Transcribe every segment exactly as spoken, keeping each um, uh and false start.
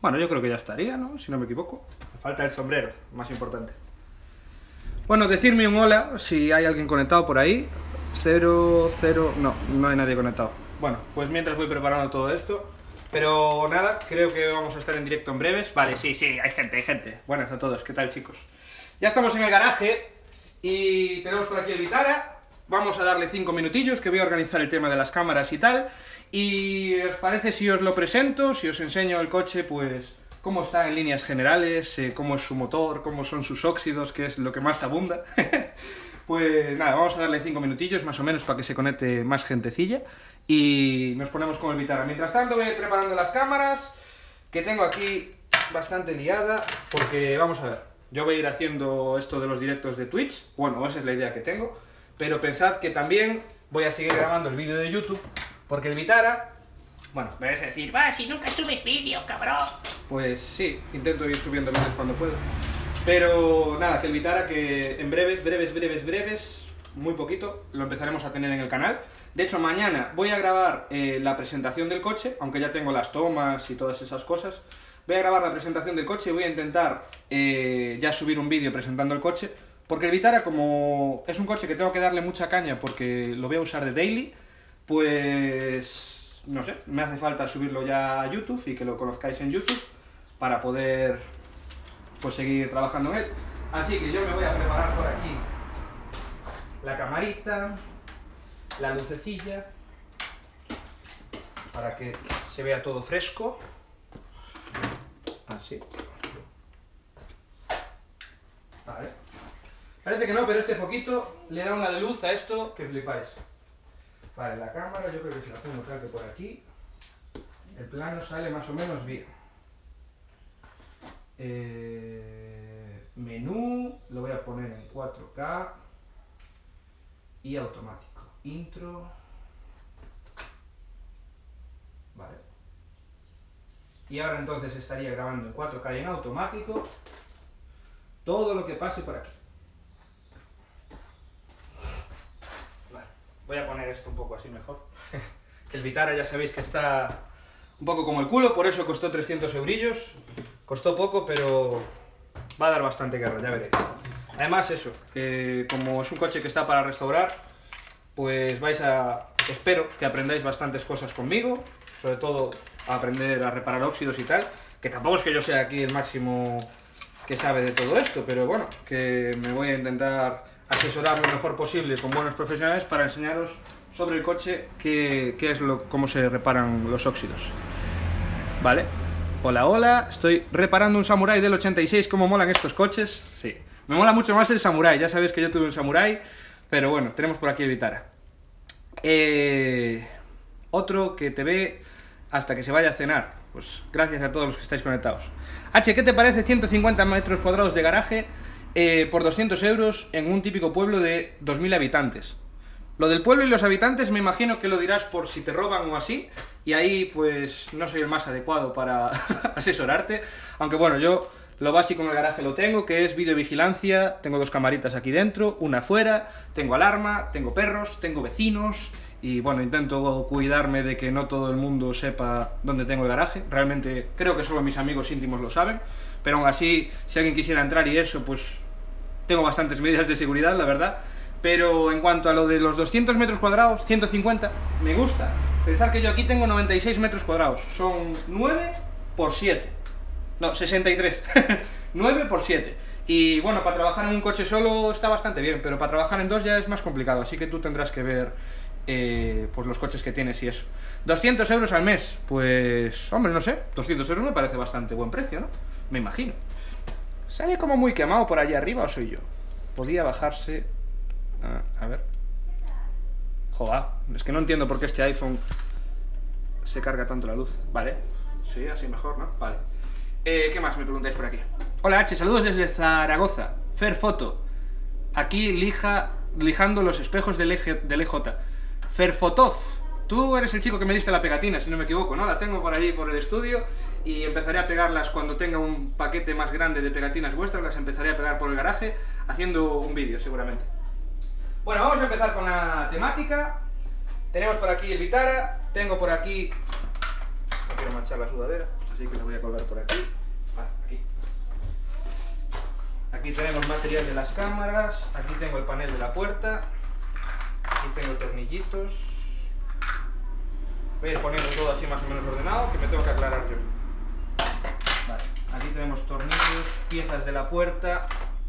Bueno, yo creo que ya estaría, ¿no? Si no me equivoco. Me falta el sombrero, más importante. Bueno, decidme un hola si hay alguien conectado por ahí. Cero, cero... No, no hay nadie conectado. Bueno, pues mientras voy preparando todo esto. Pero nada, creo que vamos a estar en directo en breves. Vale, sí, sí, hay gente, hay gente. Buenas a todos, ¿qué tal, chicos? Ya estamos en el garaje y tenemos por aquí el Vitara. Vamos a darle cinco minutillos, que voy a organizar el tema de las cámaras y tal. Y ¿os parece si os lo presento? Si os enseño el coche, pues cómo está en líneas generales, eh, cómo es su motor, cómo son sus óxidos, que es lo que más abunda. Pues nada, vamos a darle cinco minutillos más o menos para que se conecte más gentecilla. Y nos ponemos con el Vitara. Mientras tanto voy preparando las cámaras, que tengo aquí bastante liada, porque vamos a ver, yo voy a ir haciendo esto de los directos de Twitch. Bueno, esa es la idea que tengo. Pero pensad que también voy a seguir grabando el vídeo de YouTube, porque el Vitara, bueno, me vais a decir, va, si nunca subes vídeo, cabrón. Pues sí, intento ir subiendo vídeos cuando puedo. Pero nada, que el Vitara, que en breves, breves, breves, breves, muy poquito, lo empezaremos a tener en el canal. De hecho, mañana voy a grabar eh, la presentación del coche, aunque ya tengo las tomas y todas esas cosas. Voy a grabar la presentación del coche y voy a intentar eh, ya subir un vídeo presentando el coche. Porque el Vitara, como es un coche que tengo que darle mucha caña porque lo voy a usar de daily, pues no sé, me hace falta subirlo ya a YouTube y que lo conozcáis en YouTube para poder pues seguir trabajando en él. Así que yo me voy a preparar por aquí la camarita, la lucecilla, para que se vea todo fresco. Así. Vale. Parece que no, pero este foquito le da una luz a esto que flipáis. Vale, la cámara yo creo que si la pongo tal que por aquí, el plano sale más o menos bien. Eh, menú, lo voy a poner en cuatro K y automático. Intro. Vale. Y ahora entonces estaría grabando en cuatro K y en automático todo lo que pase por aquí. Voy a poner esto un poco así mejor. Que el Vitara ya sabéis que está un poco como el culo, por eso costó trescientos eurillos. Costó poco, pero va a dar bastante guerra, ya veréis. Además eso, eh, como es un coche que está para restaurar, pues vais a... espero que aprendáis bastantes cosas conmigo, sobre todo a aprender a reparar óxidos y tal, que tampoco es que yo sea aquí el máximo que sabe de todo esto, pero bueno, que me voy a intentar asesorar lo mejor posible con buenos profesionales para enseñaros sobre el coche qué, qué es lo, cómo se reparan los óxidos. Vale, hola hola, estoy reparando un Samurai del ochenta y seis. ¿Cómo molan estos coches? Sí, me mola mucho más el Samurai, ya sabéis que yo tuve un Samurai, pero bueno, tenemos por aquí el Vitara. Eh, otro que te ve hasta que se vaya a cenar, pues gracias a todos los que estáis conectados. H, ¿qué te parece ciento cincuenta metros cuadrados de garaje Eh, por doscientos euros en un típico pueblo de dos mil habitantes? Lo del pueblo y los habitantes me imagino que lo dirás por si te roban o así, y ahí pues no soy el más adecuado para asesorarte, aunque bueno, yo lo básico en el garaje lo tengo, que es videovigilancia, tengo dos camaritas aquí dentro, una afuera, tengo alarma, tengo perros, tengo vecinos, y bueno, intento cuidarme de que no todo el mundo sepa dónde tengo el garaje. Realmente creo que solo mis amigos íntimos lo saben, pero aún así, si alguien quisiera entrar y eso, pues tengo bastantes medidas de seguridad, la verdad. Pero en cuanto a lo de los doscientos metros cuadrados, ciento cincuenta, me gusta. Pensar que yo aquí tengo noventa y seis metros cuadrados, son nueve por siete. No, sesenta y tres. nueve por siete. Y bueno, para trabajar en un coche solo está bastante bien, pero para trabajar en dos ya es más complicado, así que tú tendrás que ver eh, pues los coches que tienes y eso. doscientos euros al mes, pues hombre, no sé, doscientos euros me parece bastante buen precio, ¿no? Me imagino. ¿Sale como muy quemado por allá arriba o soy yo? Podía bajarse... Ah, a ver... Joder, es que no entiendo por qué este iPhone se carga tanto la luz. Vale, sí, así mejor, ¿no? Vale. Eh, ¿Qué más me preguntáis por aquí? Hola H, saludos desde Zaragoza. Fer Foto. Aquí lija, lijando los espejos del, eje, del E J. Fer Fotov. Tú eres el chico que me diste la pegatina, si no me equivoco, ¿no? La tengo por ahí por el estudio y empezaré a pegarlas cuando tenga un paquete más grande de pegatinas vuestras, las empezaré a pegar por el garaje haciendo un vídeo seguramente. Bueno, vamos a empezar con la temática. Tenemos por aquí el Vitara, tengo por aquí... No quiero manchar la sudadera, así que la voy a colgar por aquí. Aquí tenemos material de las cámaras, aquí tengo el panel de la puerta, aquí tengo tornillitos. Voy a ir poniendo todo así más o menos ordenado, que me tengo que aclarar yo. Vale, aquí tenemos tornillos, piezas de la puerta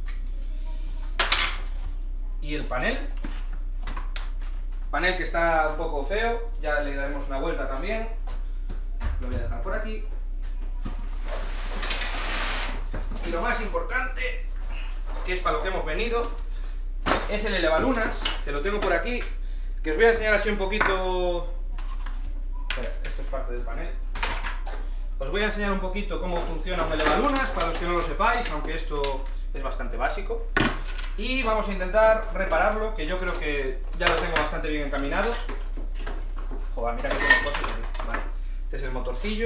y el panel. Panel que está un poco feo, ya le daremos una vuelta también. Lo voy a dejar por aquí. Y lo más importante, que es para lo que hemos venido, es el elevalunas, que lo tengo por aquí, que os voy a enseñar así un poquito. Espera, esto es parte del panel. Os voy a enseñar un poquito cómo funciona un elevalunas, para los que no lo sepáis, aunque esto es bastante básico. Y vamos a intentar repararlo, que yo creo que ya lo tengo bastante bien encaminado. Joder, mira que tengo cosas aquí. Vale. Este es el motorcillo.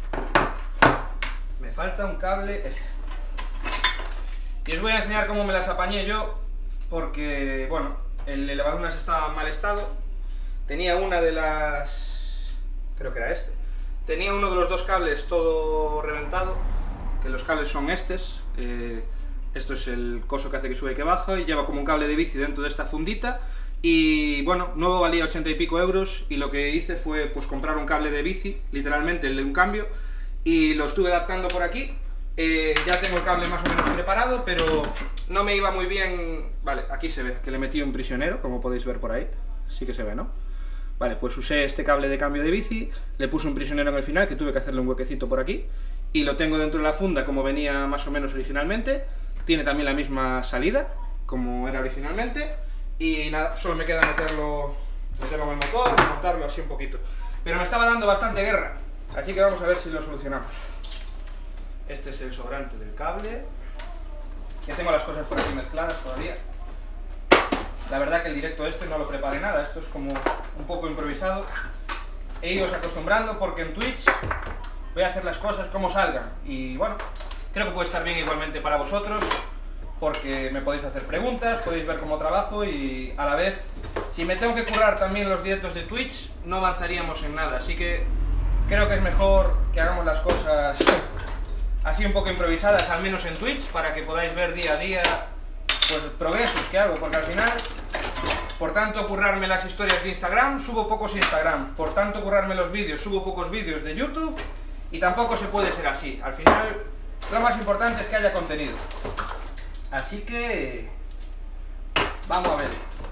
Me falta un cable este. Y os voy a enseñar cómo me las apañé yo, porque, bueno, el elevalunas estaba en mal estado. Tenía una de las... creo que era este. Tenía uno de los dos cables todo reventado, que los cables son estos. Eh, esto es el coso que hace que sube y que baja, y lleva como un cable de bici dentro de esta fundita. Y bueno, nuevo valía ochenta y pico euros, y lo que hice fue pues comprar un cable de bici, literalmente el de un cambio, y lo estuve adaptando por aquí. Eh, ya tengo el cable más o menos preparado, pero no me iba muy bien. Vale, aquí se ve que le metí un prisionero, como podéis ver por ahí. Sí que se ve, ¿no? Vale, pues usé este cable de cambio de bici, le puse un prisionero en el final, que tuve que hacerle un huequecito por aquí, y lo tengo dentro de la funda como venía más o menos originalmente. Tiene también la misma salida, como era originalmente, y nada, solo me queda meterlo, meterlo en el motor y montarlo así un poquito. Pero me estaba dando bastante guerra, así que vamos a ver si lo solucionamos. Este es el sobrante del cable. Ya tengo las cosas por aquí mezcladas todavía. La verdad que el directo este no lo preparé nada, esto es como un poco improvisado. E iros acostumbrando, porque en Twitch voy a hacer las cosas como salgan. Y bueno, creo que puede estar bien igualmente para vosotros, porque me podéis hacer preguntas, podéis ver cómo trabajo, y a la vez, si me tengo que currar también los directos de Twitch, no avanzaríamos en nada. Así que creo que es mejor que hagamos las cosas así un poco improvisadas, al menos en Twitch, para que podáis ver día a día pues progresos que hago, porque al final, por tanto currarme las historias de Instagram, subo pocos Instagrams, por tanto currarme los vídeos, subo pocos vídeos de YouTube, y tampoco se puede ser así. Al final, lo más importante es que haya contenido. Así que vamos a ver.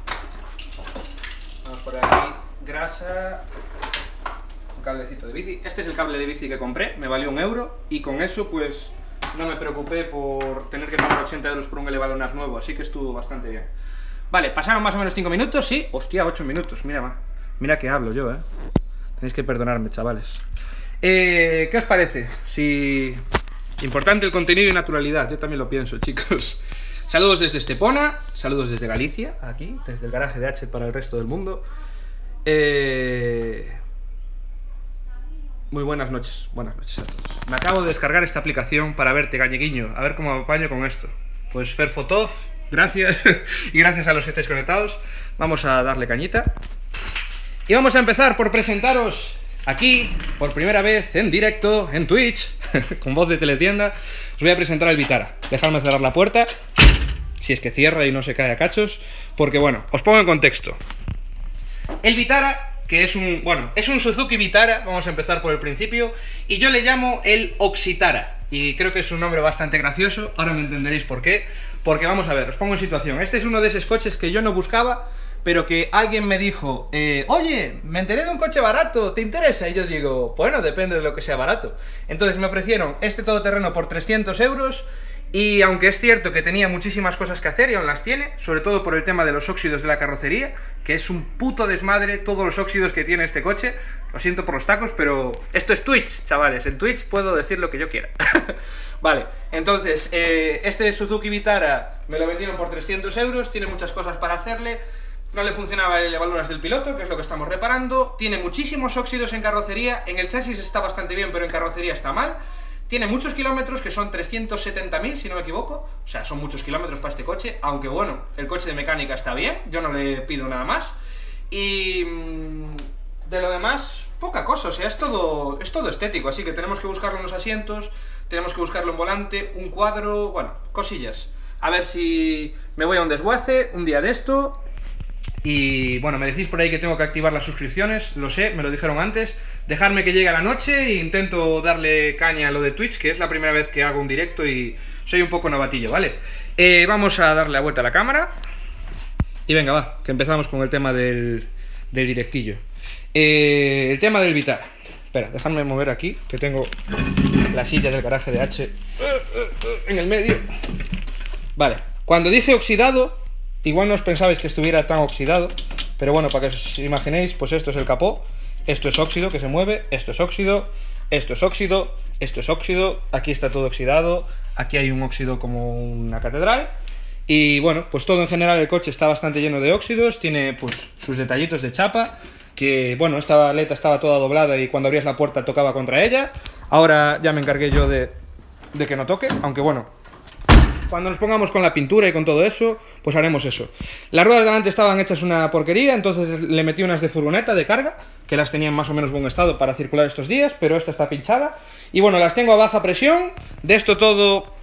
Vamos por aquí, grasa, un cablecito de bici. Este es el cable de bici que compré, me valió un euro, y con eso pues no me preocupé por tener que pagar ochenta euros por un elevalunas nuevo, así que estuvo bastante bien. Vale, pasaron más o menos cinco minutos, sí. Hostia, ocho minutos, mira, mira que hablo yo, eh. Tenéis que perdonarme, chavales. Eh, ¿Qué os parece? Si... Importante el contenido y naturalidad, yo también lo pienso, chicos. Saludos desde Estepona, saludos desde Galicia, aquí, desde el garaje de H para el resto del mundo. Eh... Muy buenas noches, buenas noches a todos. Me acabo de descargar esta aplicación para verte, Gañeguiño, a ver cómo me apaño con esto. Pues Ferfotov, gracias, y gracias a los que estáis conectados. Vamos a darle cañita. Y vamos a empezar por presentaros aquí, por primera vez en directo, en Twitch, con voz de teletienda. Os voy a presentar al Vitara. Dejadme cerrar la puerta, si es que cierra y no se cae a cachos, porque bueno, os pongo en contexto. El Vitara, que es un, bueno, es un Suzuki Vitara, vamos a empezar por el principio, y yo le llamo el Oxitara, y creo que es un nombre bastante gracioso, ahora me entenderéis por qué, porque vamos a ver, os pongo en situación. Este es uno de esos coches que yo no buscaba, pero que alguien me dijo, eh, oye, me enteré de un coche barato, ¿te interesa? Y yo digo, bueno, depende de lo que sea barato. Entonces me ofrecieron este todoterreno por trescientos euros, y aunque es cierto que tenía muchísimas cosas que hacer, y aún las tiene, sobre todo por el tema de los óxidos de la carrocería, que es un puto desmadre todos los óxidos que tiene este coche. Lo siento por los tacos, pero esto es Twitch, chavales, en Twitch puedo decir lo que yo quiera. Vale, entonces, eh, este Suzuki Vitara me lo vendieron por trescientos euros, tiene muchas cosas para hacerle. No le funcionaba el elevalunas del piloto, que es lo que estamos reparando. Tiene muchísimos óxidos en carrocería, en el chasis está bastante bien, pero en carrocería está mal. Tiene muchos kilómetros, que son trescientos setenta mil, si no me equivoco. O sea, son muchos kilómetros para este coche, aunque bueno, el coche de mecánica está bien, yo no le pido nada más. Y de lo demás, poca cosa, o sea, es todo, es todo estético, así que tenemos que buscarlo en los asientos, tenemos que buscarlo en volante, un cuadro, bueno, cosillas. A ver si me voy a un desguace un día de esto. Y bueno, me decís por ahí que tengo que activar las suscripciones, lo sé, me lo dijeron antes. Dejadme que llegue a la noche e intento darle caña a lo de Twitch, que es la primera vez que hago un directo y soy un poco novatillo, ¿vale? Eh, vamos a darle la vuelta a la cámara. Y venga, va, que empezamos con el tema del, del directillo. Eh, el tema del Vitara. Espera, dejadme mover aquí, que tengo la silla del garaje de H en el medio. Vale, cuando dije oxidado, igual no os pensabais que estuviera tan oxidado, pero bueno, para que os imaginéis, pues esto es el capó, esto es óxido que se mueve, esto es óxido, esto es óxido, esto es óxido, aquí está todo oxidado, aquí hay un óxido como una catedral. Y bueno, pues todo en general el coche está bastante lleno de óxidos, tiene pues sus detallitos de chapa, que bueno, esta aleta estaba toda doblada y cuando abrías la puerta tocaba contra ella. Ahora ya me encargué yo de, de que no toque, aunque bueno, cuando nos pongamos con la pintura y con todo eso, pues haremos eso. Las ruedas de delante estaban hechas una porquería, entonces le metí unas de furgoneta de carga, que las tenía en más o menos buen estado para circular estos días, pero esta está pinchada. Y bueno, las tengo a baja presión, de esto todo...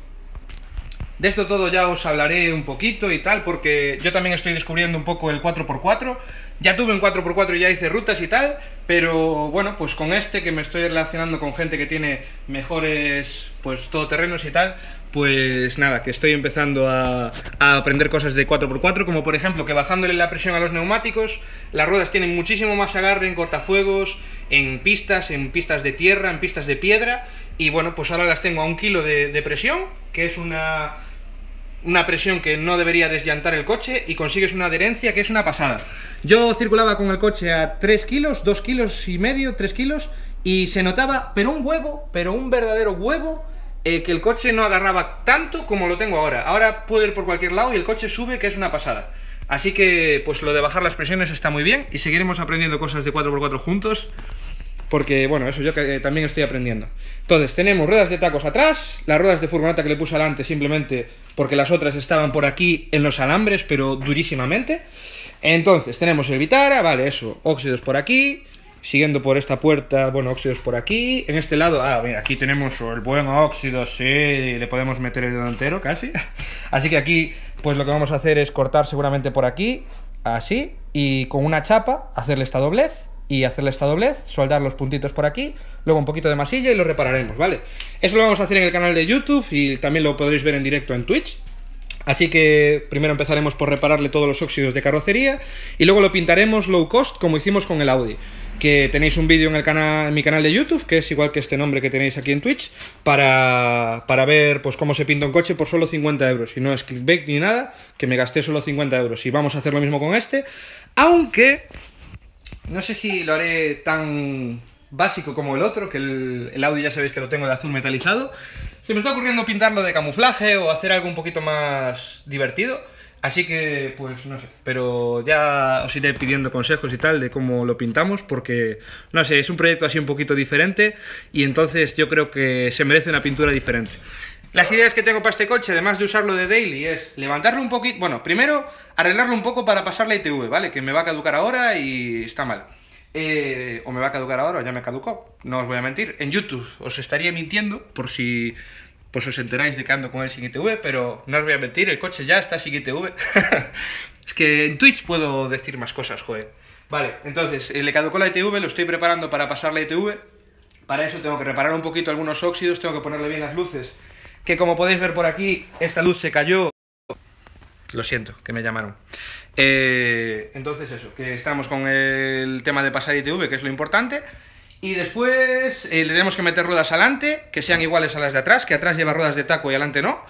De esto todo ya os hablaré un poquito y tal, porque yo también estoy descubriendo un poco el cuatro por cuatro. Ya tuve un cuatro por cuatro y ya hice rutas y tal, pero bueno, pues con este que me estoy relacionando con gente que tiene mejores pues todoterrenos y tal, pues nada, que estoy empezando a, a aprender cosas de cuatro por cuatro, como por ejemplo que bajándole la presión a los neumáticos, las ruedas tienen muchísimo más agarre en cortafuegos, en pistas, en pistas de tierra, en pistas de piedra, y bueno, pues ahora las tengo a un kilo de, de presión, que es una... una presión que no debería desllantar el coche y consigues una adherencia que es una pasada. Yo circulaba con el coche a tres kilos, dos kilos y medio, tres kilos y se notaba, pero un huevo, pero un verdadero huevo, eh, que el coche no agarraba tanto como lo tengo ahora. Ahora puedo ir por cualquier lado y el coche sube, que es una pasada. Así que pues lo de bajar las presiones está muy bien y seguiremos aprendiendo cosas de cuatro por cuatro juntos. Porque, bueno, eso yo que también estoy aprendiendo. Entonces, tenemos ruedas de tacos atrás, las ruedas de furgoneta que le puse adelante simplemente porque las otras estaban por aquí en los alambres, pero durísimamente. Entonces, tenemos el Vitara, vale, eso, óxidos por aquí, siguiendo por esta puerta, bueno, óxidos por aquí. En este lado, ah, mira, aquí tenemos el buen óxido, sí, le podemos meter el dedo entero casi. Así que aquí, pues lo que vamos a hacer es cortar seguramente por aquí, así, y con una chapa hacerle esta doblez. Y hacerle esta doblez, soldar los puntitos por aquí, luego un poquito de masilla y lo repararemos, ¿vale? Eso lo vamos a hacer en el canal de YouTube y también lo podréis ver en directo en Twitch. Así que primero empezaremos por repararle todos los óxidos de carrocería y luego lo pintaremos low cost como hicimos con el Audi. Que tenéis un vídeo en, el canal, en mi canal de YouTube, que es igual que este nombre que tenéis aquí en Twitch, para, para ver pues cómo se pinta un coche por solo cincuenta euros. Y no es clickbait ni nada, que me gasté solo cincuenta euros. Y vamos a hacer lo mismo con este, aunque... no sé si lo haré tan básico como el otro, que el, el Audi ya sabéis que lo tengo de azul metalizado. Se me está ocurriendo pintarlo de camuflaje o hacer algo un poquito más divertido. Así que, pues, no sé. Pero ya os iré pidiendo consejos y tal de cómo lo pintamos, porque, no sé, es un proyecto así un poquito diferente y entonces yo creo que se merece una pintura diferente. Las ideas que tengo para este coche, además de usarlo de daily, es levantarlo un poquito... Bueno, primero arreglarlo un poco para pasar la I T V, ¿vale? Que me va a caducar ahora y está mal. Eh, o me va a caducar ahora o ya me caducó, no os voy a mentir. En YouTube os estaría mintiendo por si pues os enteráis de que ando con él sin I T V, pero no os voy a mentir, el coche ya está sin I T V. Es que en Twitch puedo decir más cosas, joder. Vale, entonces, eh, le caducó la I T V, lo estoy preparando para pasar la I T V. Para eso tengo que reparar un poquito algunos óxidos, tengo que ponerle bien las luces. Que como podéis ver por aquí, esta luz se cayó. Lo siento, que me llamaron. Eh, entonces eso, que estamos con el tema de pasar I T V, que es lo importante. Y después eh, le tenemos que meter ruedas adelante, que sean iguales a las de atrás, que atrás lleva ruedas de taco y adelante no.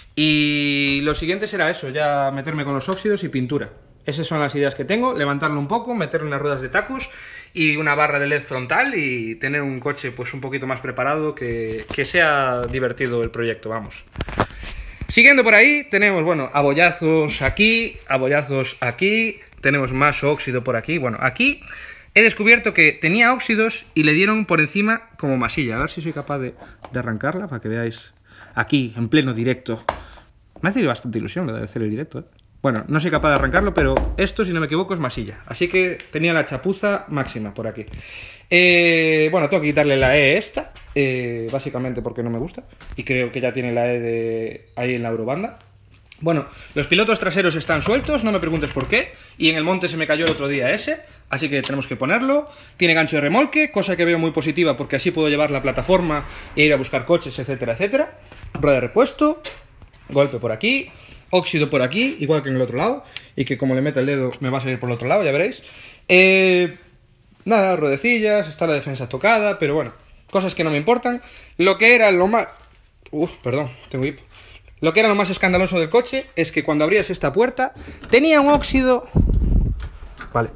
Y lo siguiente será eso, ya meterme con los óxidos y pintura. Esas son las ideas que tengo, levantarlo un poco, meterle unas ruedas de tacos y una barra de L E D frontal y tener un coche pues un poquito más preparado, que, que sea divertido el proyecto, vamos. Siguiendo por ahí, tenemos, bueno, abollazos aquí, abollazos aquí, tenemos más óxido por aquí. Bueno, aquí he descubierto que tenía óxidos y le dieron por encima como masilla. A ver si soy capaz de, de arrancarla para que veáis aquí, en pleno directo. Me hace bastante ilusión lo de hacer el directo, ¿eh? Bueno, no soy capaz de arrancarlo, pero esto, si no me equivoco, es masilla. Así que tenía la chapuza máxima por aquí. Eh, bueno, tengo que quitarle la E esta, eh, básicamente porque no me gusta. Y creo que ya tiene la E de ahí en la Eurobanda. Bueno, los pilotos traseros están sueltos, no me preguntes por qué. Y en el monte se me cayó el otro día ese, así que tenemos que ponerlo. Tiene gancho de remolque, cosa que veo muy positiva porque así puedo llevar la plataforma e ir a buscar coches, etcétera, etcétera. Rueda de repuesto, golpe por aquí, óxido por aquí, igual que en el otro lado. Y que como le meta el dedo me va a salir por el otro lado, ya veréis. Eh, nada, ruedecillas, está la defensa tocada, pero bueno, cosas que no me importan. Lo que era lo más... Uf, perdón, tengo hipo. Lo que era lo más escandaloso del coche es que cuando abrías esta puerta tenía un óxido... Vale.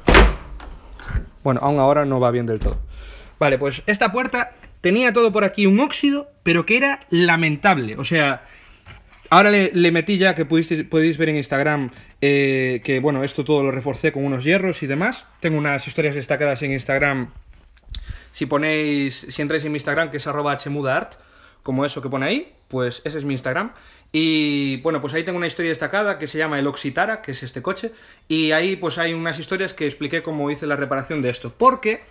Bueno, aún ahora no va bien del todo. Vale, pues esta puerta tenía todo por aquí un óxido, pero que era lamentable. O sea, ahora le, le metí ya, que pudisteis, podéis ver en Instagram, eh, que bueno, esto todo lo reforcé con unos hierros y demás. Tengo unas historias destacadas en Instagram. Si ponéis, si entráis en mi Instagram, que es arroba hmudaart, como eso que pone ahí, pues ese es mi Instagram. Y bueno, pues ahí tengo una historia destacada que se llama el Oxitara, que es este coche. Y ahí pues hay unas historias que expliqué cómo hice la reparación de esto. Porque...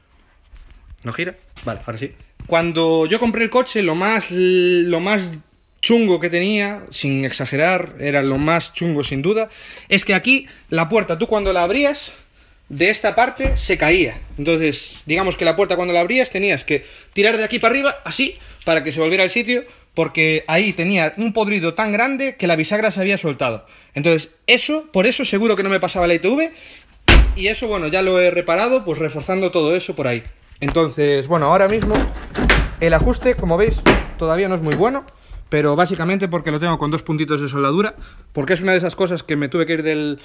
¿No gira? Vale, ahora sí. Cuando yo compré el coche, lo más, lo más chungo que tenía, sin exagerar, era lo más chungo sin duda, es que aquí la puerta, tú cuando la abrías, de esta parte se caía. Entonces, digamos que la puerta cuando la abrías tenías que tirar de aquí para arriba, así, para que se volviera al sitio, porque ahí tenía un podrido tan grande que la bisagra se había soltado. Entonces, eso, por eso seguro que no me pasaba la I T V, y eso, bueno, ya lo he reparado, pues reforzando todo eso por ahí. Entonces, bueno, ahora mismo el ajuste, como veis, todavía no es muy bueno, pero básicamente porque lo tengo con dos puntitos de soldadura, porque es una de esas cosas que me tuve que ir del...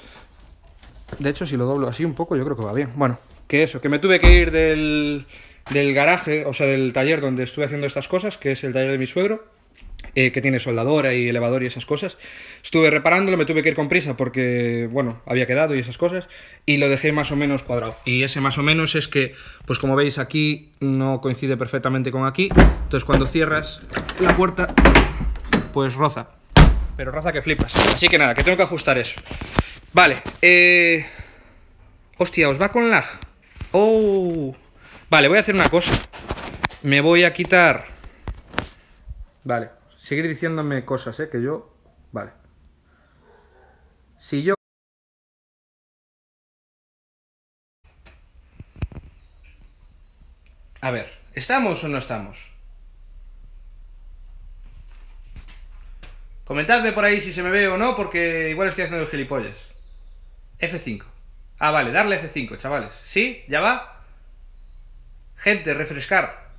De hecho, si lo doblo así un poco, yo creo que va bien. Bueno, que eso, que me tuve que ir del, del garaje, o sea, del taller donde estuve haciendo estas cosas, que es el taller de mi suegro, eh, que tiene soldadora y elevador y esas cosas. Estuve reparándolo, me tuve que ir con prisa porque, bueno, había quedado y esas cosas, y lo dejé más o menos cuadrado. Y ese más o menos es que, pues como veis aquí, no coincide perfectamente con aquí, entonces cuando cierras la puerta, pues roza. Pero roza que flipas. Así que nada, que tengo que ajustar eso. Vale, eh... hostia, ¿os va con lag? Oh... Vale, voy a hacer una cosa. Me voy a quitar... Vale, seguir diciéndome cosas, ¿eh? Que yo... Vale. Si yo... A ver, ¿estamos o no estamos? Comentadme por ahí si se me ve o no, porque igual estoy haciendo el gilipollas. F cinco. Ah, vale, darle F cinco, chavales. ¿Sí? ¿Ya va? Gente, refrescar.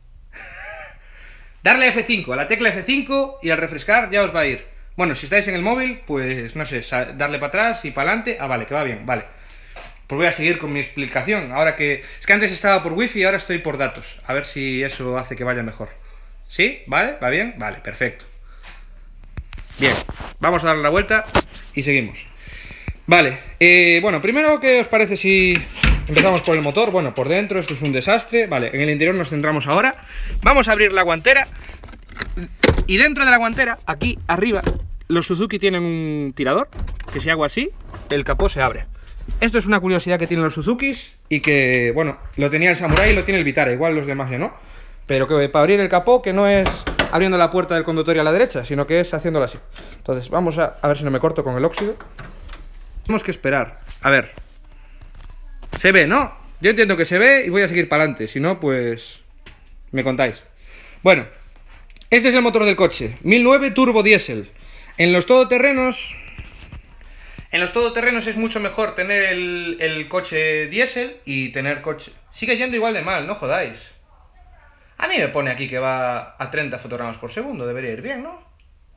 Darle F cinco, a la tecla F cinco, y al refrescar ya os va a ir. Bueno, si estáis en el móvil, pues no sé, darle para atrás y para adelante. Ah, vale, que va bien, vale. Pues voy a seguir con mi explicación. Ahora que... Es que antes estaba por wifi y ahora estoy por datos. A ver si eso hace que vaya mejor. ¿Sí? ¿Vale? ¿Va bien? Vale, perfecto. Bien, vamos a darle la vuelta y seguimos. Vale, eh, bueno, primero, ¿qué os parece si empezamos por el motor? Bueno, por dentro esto es un desastre. Vale, en el interior nos centramos ahora. Vamos a abrir la guantera. Y dentro de la guantera, aquí arriba, los Suzuki tienen un tirador, que si hago así, el capó se abre. Esto es una curiosidad que tienen los Suzukis y que, bueno, lo tenía el Samurai y lo tiene el Vitara, igual los demás ya no. Pero que para abrir el capó, que no es abriendo la puerta del conductorio a la derecha, sino que es haciéndolo así. Entonces, vamos a, a ver si no me corto con el óxido. Tenemos que esperar. A ver. Se ve, ¿no? Yo entiendo que se ve y voy a seguir para adelante. Si no, pues... me contáis. Bueno. Este es el motor del coche. mil nueve turbo diésel. En los todoterrenos... En los todoterrenos es mucho mejor tener el, el coche diésel y tener coche... Sigue yendo igual de mal, no jodáis. A mí me pone aquí que va a treinta fotogramas por segundo. Debería ir bien, ¿no?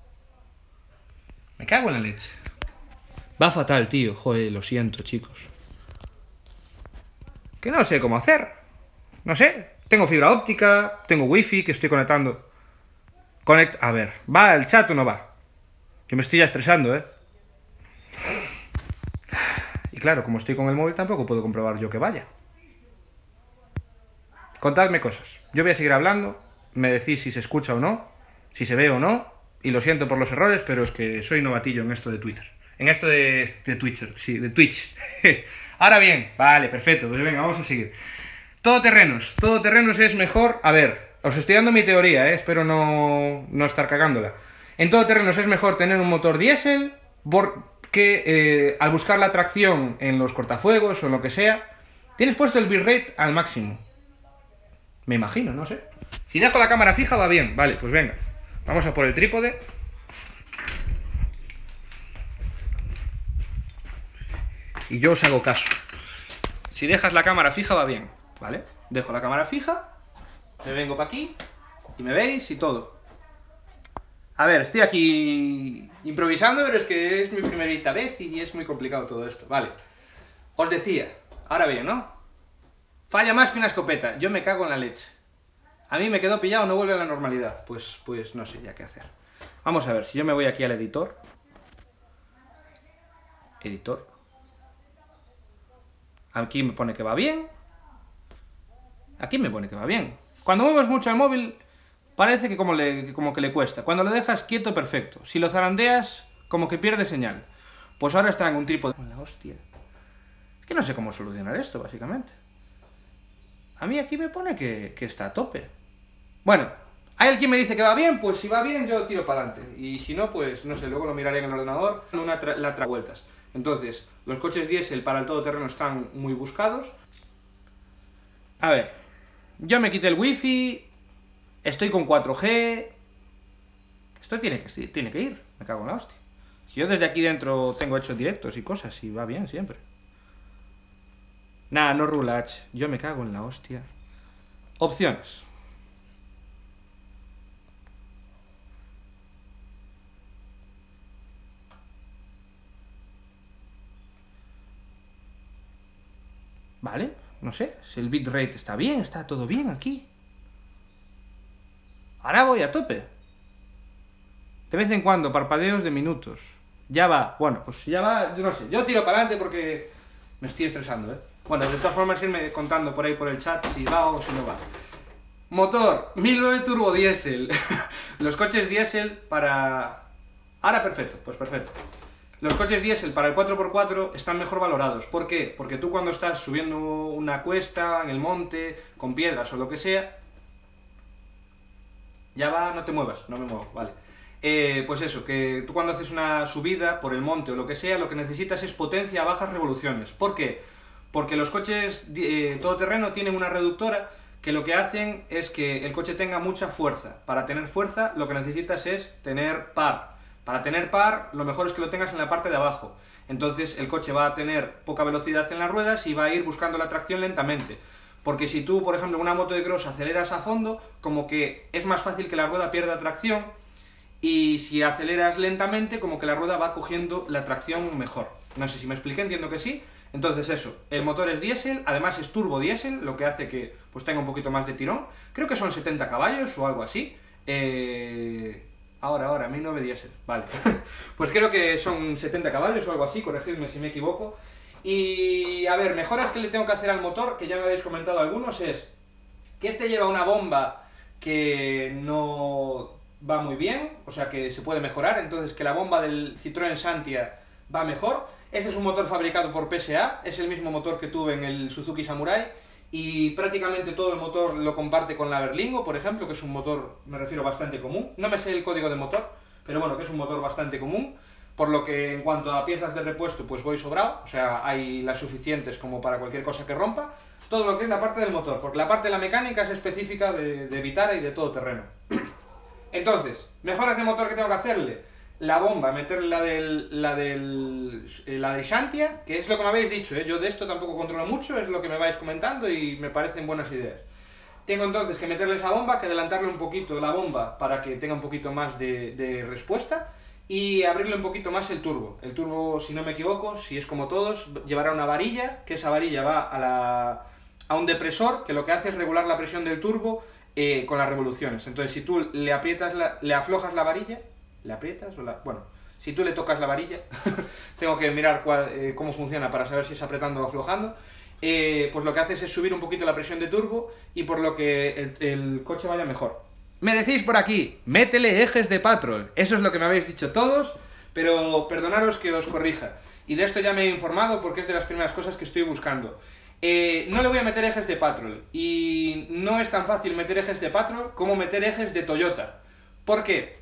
Me cago en la leche. Va fatal, tío. Joder, lo siento, chicos. Que no sé cómo hacer. No sé. Tengo fibra óptica, tengo wifi que estoy conectando. Conect... A ver, ¿va el chat o no va? Yo me estoy ya estresando, ¿eh? Y claro, como estoy con el móvil tampoco puedo comprobar yo que vaya. Contadme cosas. Yo voy a seguir hablando. Me decís si se escucha o no, si se ve o no. Y lo siento por los errores, pero es que soy novatillo en esto de Twitter. En esto de, de Twitter, sí, de Twitch. Ahora bien, vale, perfecto, pues venga, vamos a seguir. Todoterrenos. Todoterrenos es mejor... A ver, os estoy dando mi teoría, ¿eh? Espero no, no estar cagándola. En todoterrenos es mejor tener un motor diésel porque eh, al buscar la tracción en los cortafuegos o lo que sea, tienes puesto el bitrate al máximo. Me imagino, no sé. Si dejo la cámara fija va bien. Vale, pues venga. Vamos a por el trípode. Y yo os hago caso. Si dejas la cámara fija va bien, ¿vale? Dejo la cámara fija, me vengo para aquí y me veis y todo. A ver, estoy aquí improvisando, pero es que es mi primerita vez y es muy complicado todo esto. Vale, os decía, ahora bien, ¿no? Falla más que una escopeta, yo me cago en la leche. A mí me quedó pillado, no vuelve a la normalidad. Pues, pues no sé ya qué hacer. Vamos a ver, si yo me voy aquí al editor. Editor. Aquí me pone que va bien. Aquí me pone que va bien. Cuando mueves mucho el móvil, parece que como, le, como que le cuesta. Cuando lo dejas quieto, perfecto. Si lo zarandeas, como que pierde señal. Pues ahora está en un trípode. La hostia. Que no sé cómo solucionar esto, básicamente. A mí aquí me pone que, que está a tope. Bueno, hay alguien me dice que va bien, pues si va bien yo tiro para adelante. Y si no, pues no sé, luego lo miraré en el ordenador. Una tra la tra vueltas. Entonces, los coches diésel para el todoterreno están muy buscados. A ver, yo me quité el wifi, estoy con cuatro G. Esto tiene que, tiene que ir, me cago en la hostia. Si yo desde aquí dentro tengo hechos directos y cosas, y va bien siempre. Nah, no rulach, yo me cago en la hostia. Opciones. Vale, no sé, si el bitrate está bien, está todo bien aquí. Ahora voy a tope. De vez en cuando, parpadeos de minutos. Ya va, bueno, pues ya va, yo no sé, yo tiro para adelante porque me estoy estresando, ¿eh? Bueno, de todas formas irme contando por ahí por el chat si va o si no va. Motor, mil nueve turbo diésel. Los coches diésel para... Ahora perfecto, pues perfecto. Los coches diésel para el cuatro por cuatro están mejor valorados. ¿Por qué? Porque tú cuando estás subiendo una cuesta, en el monte, con piedras o lo que sea... Ya va, no te muevas, no me muevo, vale. Eh, pues eso, que tú cuando haces una subida por el monte o lo que sea, lo que necesitas es potencia a bajas revoluciones. ¿Por qué? Porque los coches eh, todoterreno tienen una reductora que lo que hacen es que el coche tenga mucha fuerza. Para tener fuerza lo que necesitas es tener par. Para tener par, lo mejor es que lo tengas en la parte de abajo. Entonces el coche va a tener poca velocidad en las ruedas y va a ir buscando la tracción lentamente. Porque si tú, por ejemplo, en una moto de cross aceleras a fondo, como que es más fácil que la rueda pierda tracción, y si aceleras lentamente, como que la rueda va cogiendo la tracción mejor. No sé si me expliqué, entiendo que sí. Entonces eso, el motor es diésel, además es turbo diésel, lo que hace que pues tenga un poquito más de tirón. Creo que son setenta caballos o algo así. Eh... Ahora, ahora, mil nueve diésel, vale. Pues creo que son setenta caballos o algo así, corregidme si me equivoco. Y a ver, mejoras que le tengo que hacer al motor, que ya me habéis comentado algunos, es que este lleva una bomba que no va muy bien, o sea que se puede mejorar, entonces que la bomba del Citroën Santia va mejor. Este es un motor fabricado por P S A, es el mismo motor que tuve en el Suzuki Samurai, y prácticamente todo el motor lo comparte con la Berlingo, por ejemplo, que es un motor, me refiero, bastante común. No me sé el código de motor, pero bueno, que es un motor bastante común, por lo que en cuanto a piezas de repuesto, pues voy sobrado, o sea, hay las suficientes como para cualquier cosa que rompa. Todo lo que es la parte del motor, porque la parte de la mecánica es específica de, de Vitara y de todo terreno. Entonces, mejoras de motor que tengo que hacerle. La bomba, meterle la del, la del, la de Shantia, que es lo que me habéis dicho, ¿eh? Yo de esto tampoco controlo mucho, es lo que me vais comentando y me parecen buenas ideas. Tengo entonces que meterle esa bomba, que adelantarle un poquito la bomba para que tenga un poquito más de, de respuesta, y abrirle un poquito más el turbo. El turbo, si no me equivoco, si es como todos, llevará una varilla, que esa varilla va a, la, a un depresor, que lo que hace es regular la presión del turbo eh, con las revoluciones. Entonces si tú le aprietas, la, le aflojas la varilla, ¿le aprietas o la...? Bueno, si tú le tocas la varilla, tengo que mirar cuál, eh, cómo funciona para saber si es apretando o aflojando, eh, pues lo que haces es subir un poquito la presión de turbo y por lo que el, el coche vaya mejor. Me decís por aquí, métele ejes de Patrol. Eso es lo que me habéis dicho todos, pero perdonaros que os corrija. Y de esto ya me he informado porque es de las primeras cosas que estoy buscando. Eh, no le voy a meter ejes de Patrol, y no es tan fácil meter ejes de Patrol como meter ejes de Toyota. ¿Por qué?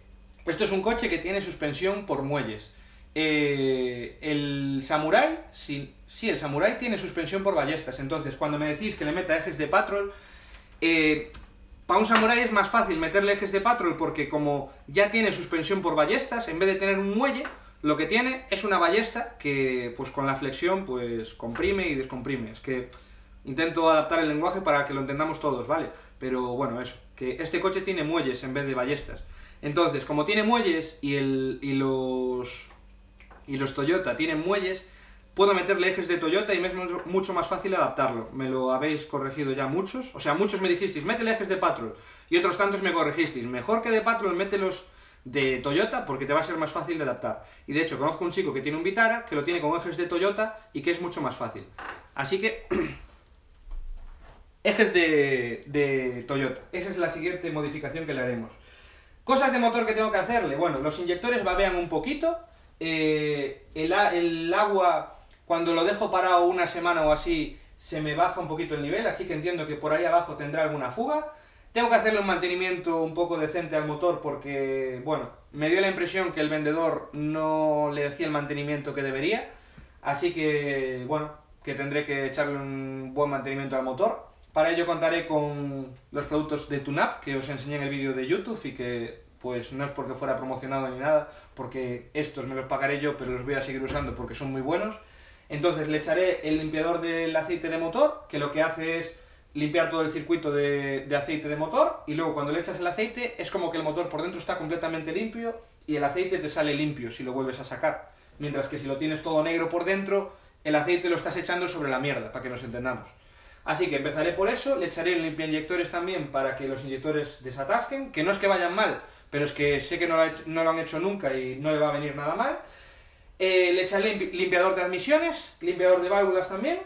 Esto es un coche que tiene suspensión por muelles. Eh, el Samurai, sí, sí, el Samurai tiene suspensión por ballestas. Entonces, cuando me decís que le meta ejes de Patrol, eh, para un Samurai es más fácil meterle ejes de Patrol porque como ya tiene suspensión por ballestas, en vez de tener un muelle, lo que tiene es una ballesta que, pues con la flexión, pues comprime y descomprime. Es que intento adaptar el lenguaje para que lo entendamos todos, ¿vale? Pero bueno, eso, que este coche tiene muelles en vez de ballestas. Entonces, como tiene muelles y, el, y, los, y los Toyota tienen muelles, puedo meterle ejes de Toyota y me es mucho más fácil adaptarlo. Me lo habéis corregido ya muchos. O sea, muchos me dijisteis, métele ejes de Patrol. Y otros tantos me corregisteis, mejor que de Patrol, mételos de Toyota porque te va a ser más fácil de adaptar. Y de hecho, conozco un chico que tiene un Vitara, que lo tiene con ejes de Toyota y que es mucho más fácil. Así que... ejes de, de Toyota. Esa es la siguiente modificación que le haremos. Cosas de motor que tengo que hacerle. Bueno, los inyectores babean un poquito. Eh, el, el agua, cuando lo dejo parado una semana o así, se me baja un poquito el nivel, así que entiendo que por ahí abajo tendrá alguna fuga. Tengo que hacerle un mantenimiento un poco decente al motor porque, bueno, me dio la impresión que el vendedor no le hacía el mantenimiento que debería. Así que, bueno, que tendré que echarle un buen mantenimiento al motor. Para ello contaré con los productos de TuneUp que os enseñé en el vídeo de YouTube y que pues no es porque fuera promocionado ni nada, porque estos me los pagaré yo, pero los voy a seguir usando porque son muy buenos. Entonces le echaré el limpiador del aceite de motor, que lo que hace es limpiar todo el circuito de, de aceite de motor, y luego cuando le echas el aceite es como que el motor por dentro está completamente limpio y el aceite te sale limpio si lo vuelves a sacar. Mientras que si lo tienes todo negro por dentro, el aceite lo estás echando sobre la mierda, para que nos entendamos. Así que empezaré por eso, le echaré limpiainyectores también para que los inyectores desatasquen, que no es que vayan mal, pero es que sé que no lo, hecho, no lo han hecho nunca y no le va a venir nada mal. Eh, le echaré limpiador de admisiones, limpiador de válvulas también,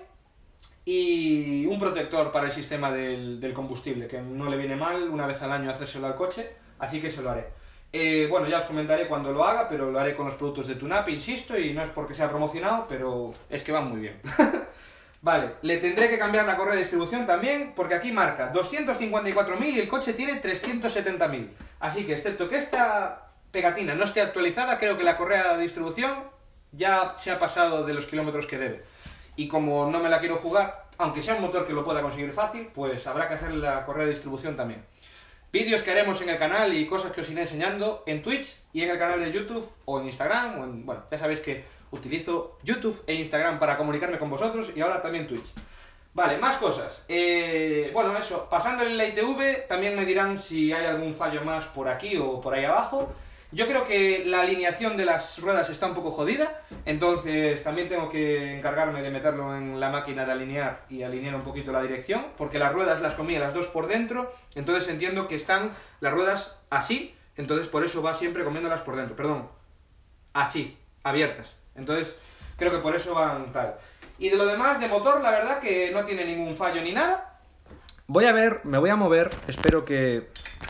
y un protector para el sistema del, del combustible, que no le viene mal una vez al año hacérselo al coche, así que se lo haré. Eh, bueno, ya os comentaré cuando lo haga, pero lo haré con los productos de TuneUp, insisto, y no es porque sea promocionado, pero es que van muy bien. Vale, le tendré que cambiar la correa de distribución también, porque aquí marca doscientos cincuenta y cuatro mil y el coche tiene trescientos setenta mil. Así que, excepto que esta pegatina no esté actualizada, creo que la correa de distribución ya se ha pasado de los kilómetros que debe. Y como no me la quiero jugar, aunque sea un motor que lo pueda conseguir fácil, pues habrá que hacer la correa de distribución también. Vídeos que haremos en el canal y cosas que os iré enseñando en Twitch y en el canal de YouTube o en Instagram, o en, bueno, ya sabéis que utilizo YouTube e Instagram para comunicarme con vosotros y ahora también Twitch. Vale, más cosas. Eh, bueno, eso, pasando en la I T V, también me dirán si hay algún fallo más por aquí o por ahí abajo. Yo creo que la alineación de las ruedas está un poco jodida, entonces también tengo que encargarme de meterlo en la máquina de alinear y alinear un poquito la dirección, porque las ruedas las comí las dos por dentro, entonces entiendo que están las ruedas así, entonces por eso va siempre comiéndolas por dentro, perdón, así, abiertas. Entonces, creo que por eso van tal. Y de lo demás, de motor, la verdad que no tiene ningún fallo ni nada. Voy a ver, me voy a mover, espero que,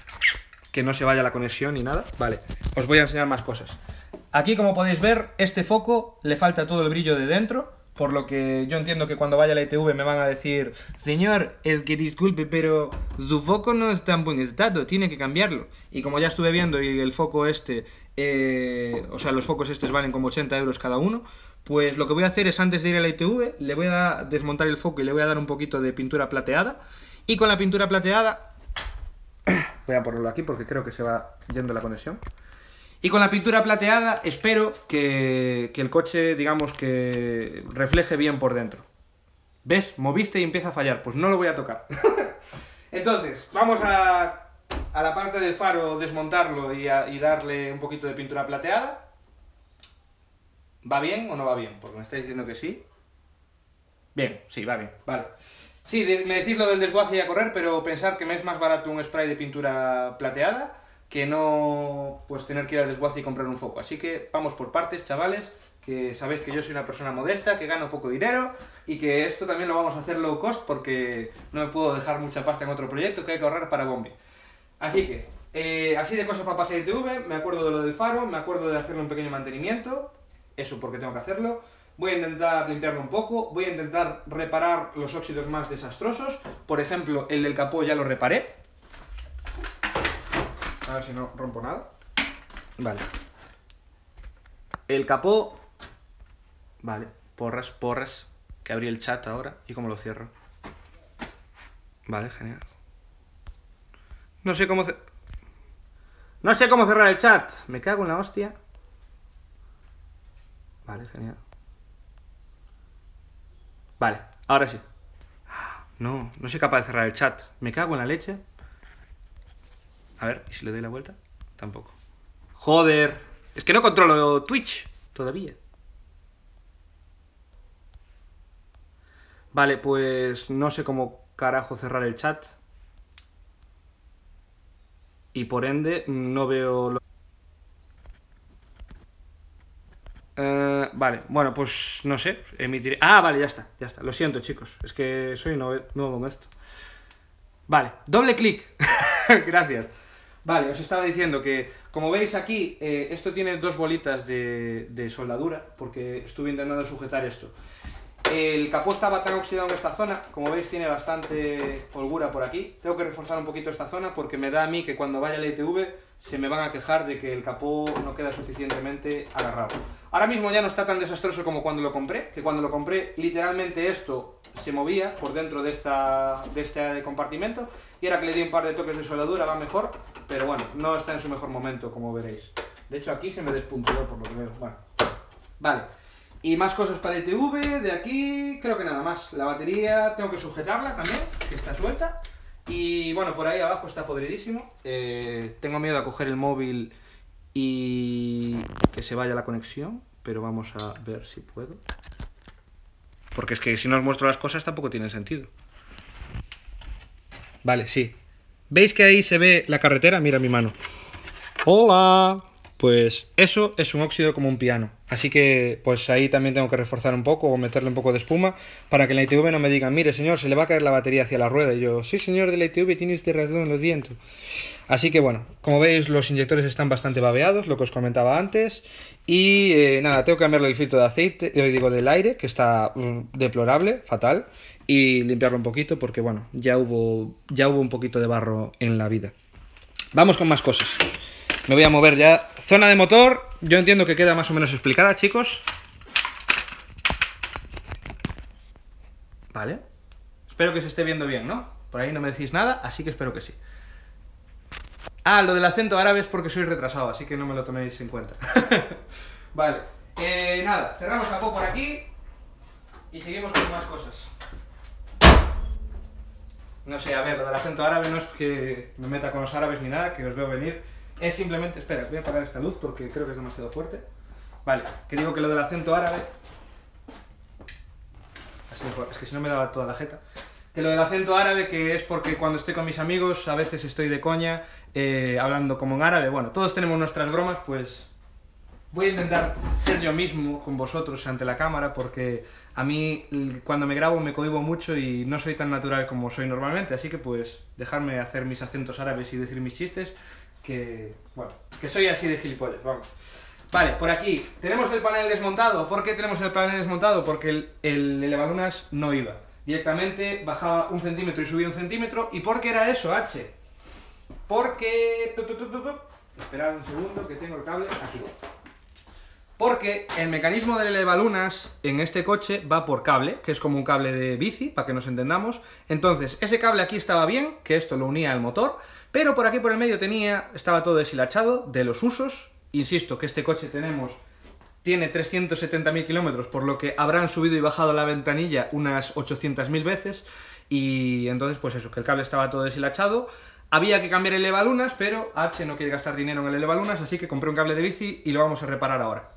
que no se vaya la conexión ni nada. Vale, os voy a enseñar más cosas. Aquí, como podéis ver, este foco le falta todo el brillo de dentro, por lo que yo entiendo que cuando vaya a la I T V me van a decir: señor, es que disculpe, pero su foco no está en buen estado, tiene que cambiarlo. Y como ya estuve viendo y el foco este... Eh, o sea, los focos estos valen como ochenta euros cada uno, pues lo que voy a hacer es, antes de ir a la I T V, le voy a desmontar el foco y le voy a dar un poquito de pintura plateada, y con la pintura plateada voy a ponerlo aquí porque creo que se va yendo la conexión, y con la pintura plateada espero que, que el coche, digamos, que refleje bien por dentro. ¿Ves? Moviste y empieza a fallar, pues no lo voy a tocar. Entonces, vamos a... a la parte del faro, desmontarlo y, a, y darle un poquito de pintura plateada. ¿Va bien o no va bien? Porque me estáis diciendo que sí. Bien, sí, va bien, vale. Sí, de, me decís lo del desguace y a correr, pero pensar que me es más barato un spray de pintura plateada que no pues tener que ir al desguace y comprar un foco. Así que vamos por partes, chavales, que sabéis que yo soy una persona modesta, que gano poco dinero y que esto también lo vamos a hacer low cost porque no me puedo dejar mucha pasta en otro proyecto que hay que ahorrar para Bombi. Así que, eh, así de cosas para pasar I T V, me acuerdo de lo del faro, me acuerdo de hacerle un pequeño mantenimiento, eso porque tengo que hacerlo. Voy a intentar limpiarlo un poco, voy a intentar reparar los óxidos más desastrosos. Por ejemplo, el del capó ya lo reparé. A ver si no rompo nada. Vale. El capó... Vale, porras, porras. Que abrí el chat ahora. ¿Y cómo lo cierro? Vale, genial. No sé cómo... No sé cómo cerrar el chat. Me cago en la hostia. Vale, genial. Vale, ahora sí. No, no soy capaz de cerrar el chat. Me cago en la leche. A ver, ¿y si le doy la vuelta? Tampoco. Joder. Es que no controlo Twitch todavía. Vale, pues no sé cómo carajo cerrar el chat. Y por ende no veo... Lo... Uh, vale, bueno, pues no sé, emitiré... Ah, vale, ya está, ya está. Lo siento, chicos, es que soy nuevo, nuevo en esto. Vale, doble clic. Gracias. Vale, os estaba diciendo que, como veis aquí, eh, esto tiene dos bolitas de, de soldadura, porque estuve intentando sujetar esto. El capó estaba tan oxidado en esta zona, como veis tiene bastante holgura por aquí. Tengo que reforzar un poquito esta zona porque me da a mí que cuando vaya al I T V se me van a quejar de que el capó no queda suficientemente agarrado. Ahora mismo ya no está tan desastroso como cuando lo compré, que cuando lo compré literalmente esto se movía por dentro de, esta, de este compartimento, y ahora que le di un par de toques de soldadura va mejor, pero bueno, no está en su mejor momento, como veréis. De hecho aquí se me despuntó por lo que veo. Bueno, vale. Y más cosas para I T V, de aquí creo que nada más. La batería tengo que sujetarla también, que está suelta. Y bueno, por ahí abajo está podridísimo. Eh, tengo miedo a coger el móvil y que se vaya la conexión, pero vamos a ver si puedo. Porque es que si no os muestro las cosas tampoco tiene sentido. Vale, sí. ¿Veis que ahí se ve la carretera? Mira mi mano. ¡Hola! Pues eso es un óxido como un piano. Así que pues ahí también tengo que reforzar un poco o meterle un poco de espuma para que en la I T V no me digan, mire señor, se le va a caer la batería hacia la rueda. Y yo, sí señor de la I T V, tiene usted razón, lo siento. Así que bueno, como veis los inyectores están bastante babeados, lo que os comentaba antes. Y eh, nada, tengo que cambiarle el filtro de aceite, yo digo del aire, que está mm, deplorable, fatal. Y limpiarlo un poquito porque bueno, ya hubo, ya hubo un poquito de barro en la vida. Vamos con más cosas. Me voy a mover ya. Zona de motor, yo entiendo que queda más o menos explicada, chicos. Vale. Espero que se esté viendo bien, ¿no? Por ahí no me decís nada, así que espero que sí. Ah, lo del acento árabe es porque soy retrasado, así que no me lo toméis en cuenta. Vale. Eh, nada, cerramos la capó por aquí y seguimos con más cosas. No sé, a ver, lo del acento árabe no es que me meta con los árabes ni nada, que os veo venir. Es simplemente... Espera, voy a apagar esta luz porque creo que es demasiado fuerte. Vale, que digo que lo del acento árabe... Así mejor, es que si no me daba toda la jeta. Que lo del acento árabe, que es porque cuando estoy con mis amigos a veces estoy de coña, eh, hablando como en árabe. Bueno, todos tenemos nuestras bromas, pues... Voy a intentar ser yo mismo con vosotros ante la cámara porque a mí cuando me grabo me cohibo mucho y no soy tan natural como soy normalmente, así que pues dejarme hacer mis acentos árabes y decir mis chistes, que bueno, que soy así de gilipollas, vamos. Vale, por aquí tenemos el panel desmontado. ¿Por qué tenemos el panel desmontado? Porque el, el elevalunas no iba. Directamente bajaba un centímetro y subía un centímetro. ¿Y por qué era eso, H? Porque... Esperad un segundo que tengo el cable aquí. Porque el mecanismo del elevalunas en este coche va por cable, que es como un cable de bici, para que nos entendamos. Entonces, ese cable aquí estaba bien, que esto lo unía al motor, pero por aquí por el medio tenía, estaba todo deshilachado de los usos. Insisto que este coche tenemos, tiene trescientos setenta mil kilómetros, por lo que habrán subido y bajado la ventanilla unas ochocientas mil veces. Y entonces, pues eso, que el cable estaba todo deshilachado. Había que cambiar el elevalunas, pero H no quiere gastar dinero en el elevalunas, así que compré un cable de bici y lo vamos a reparar ahora.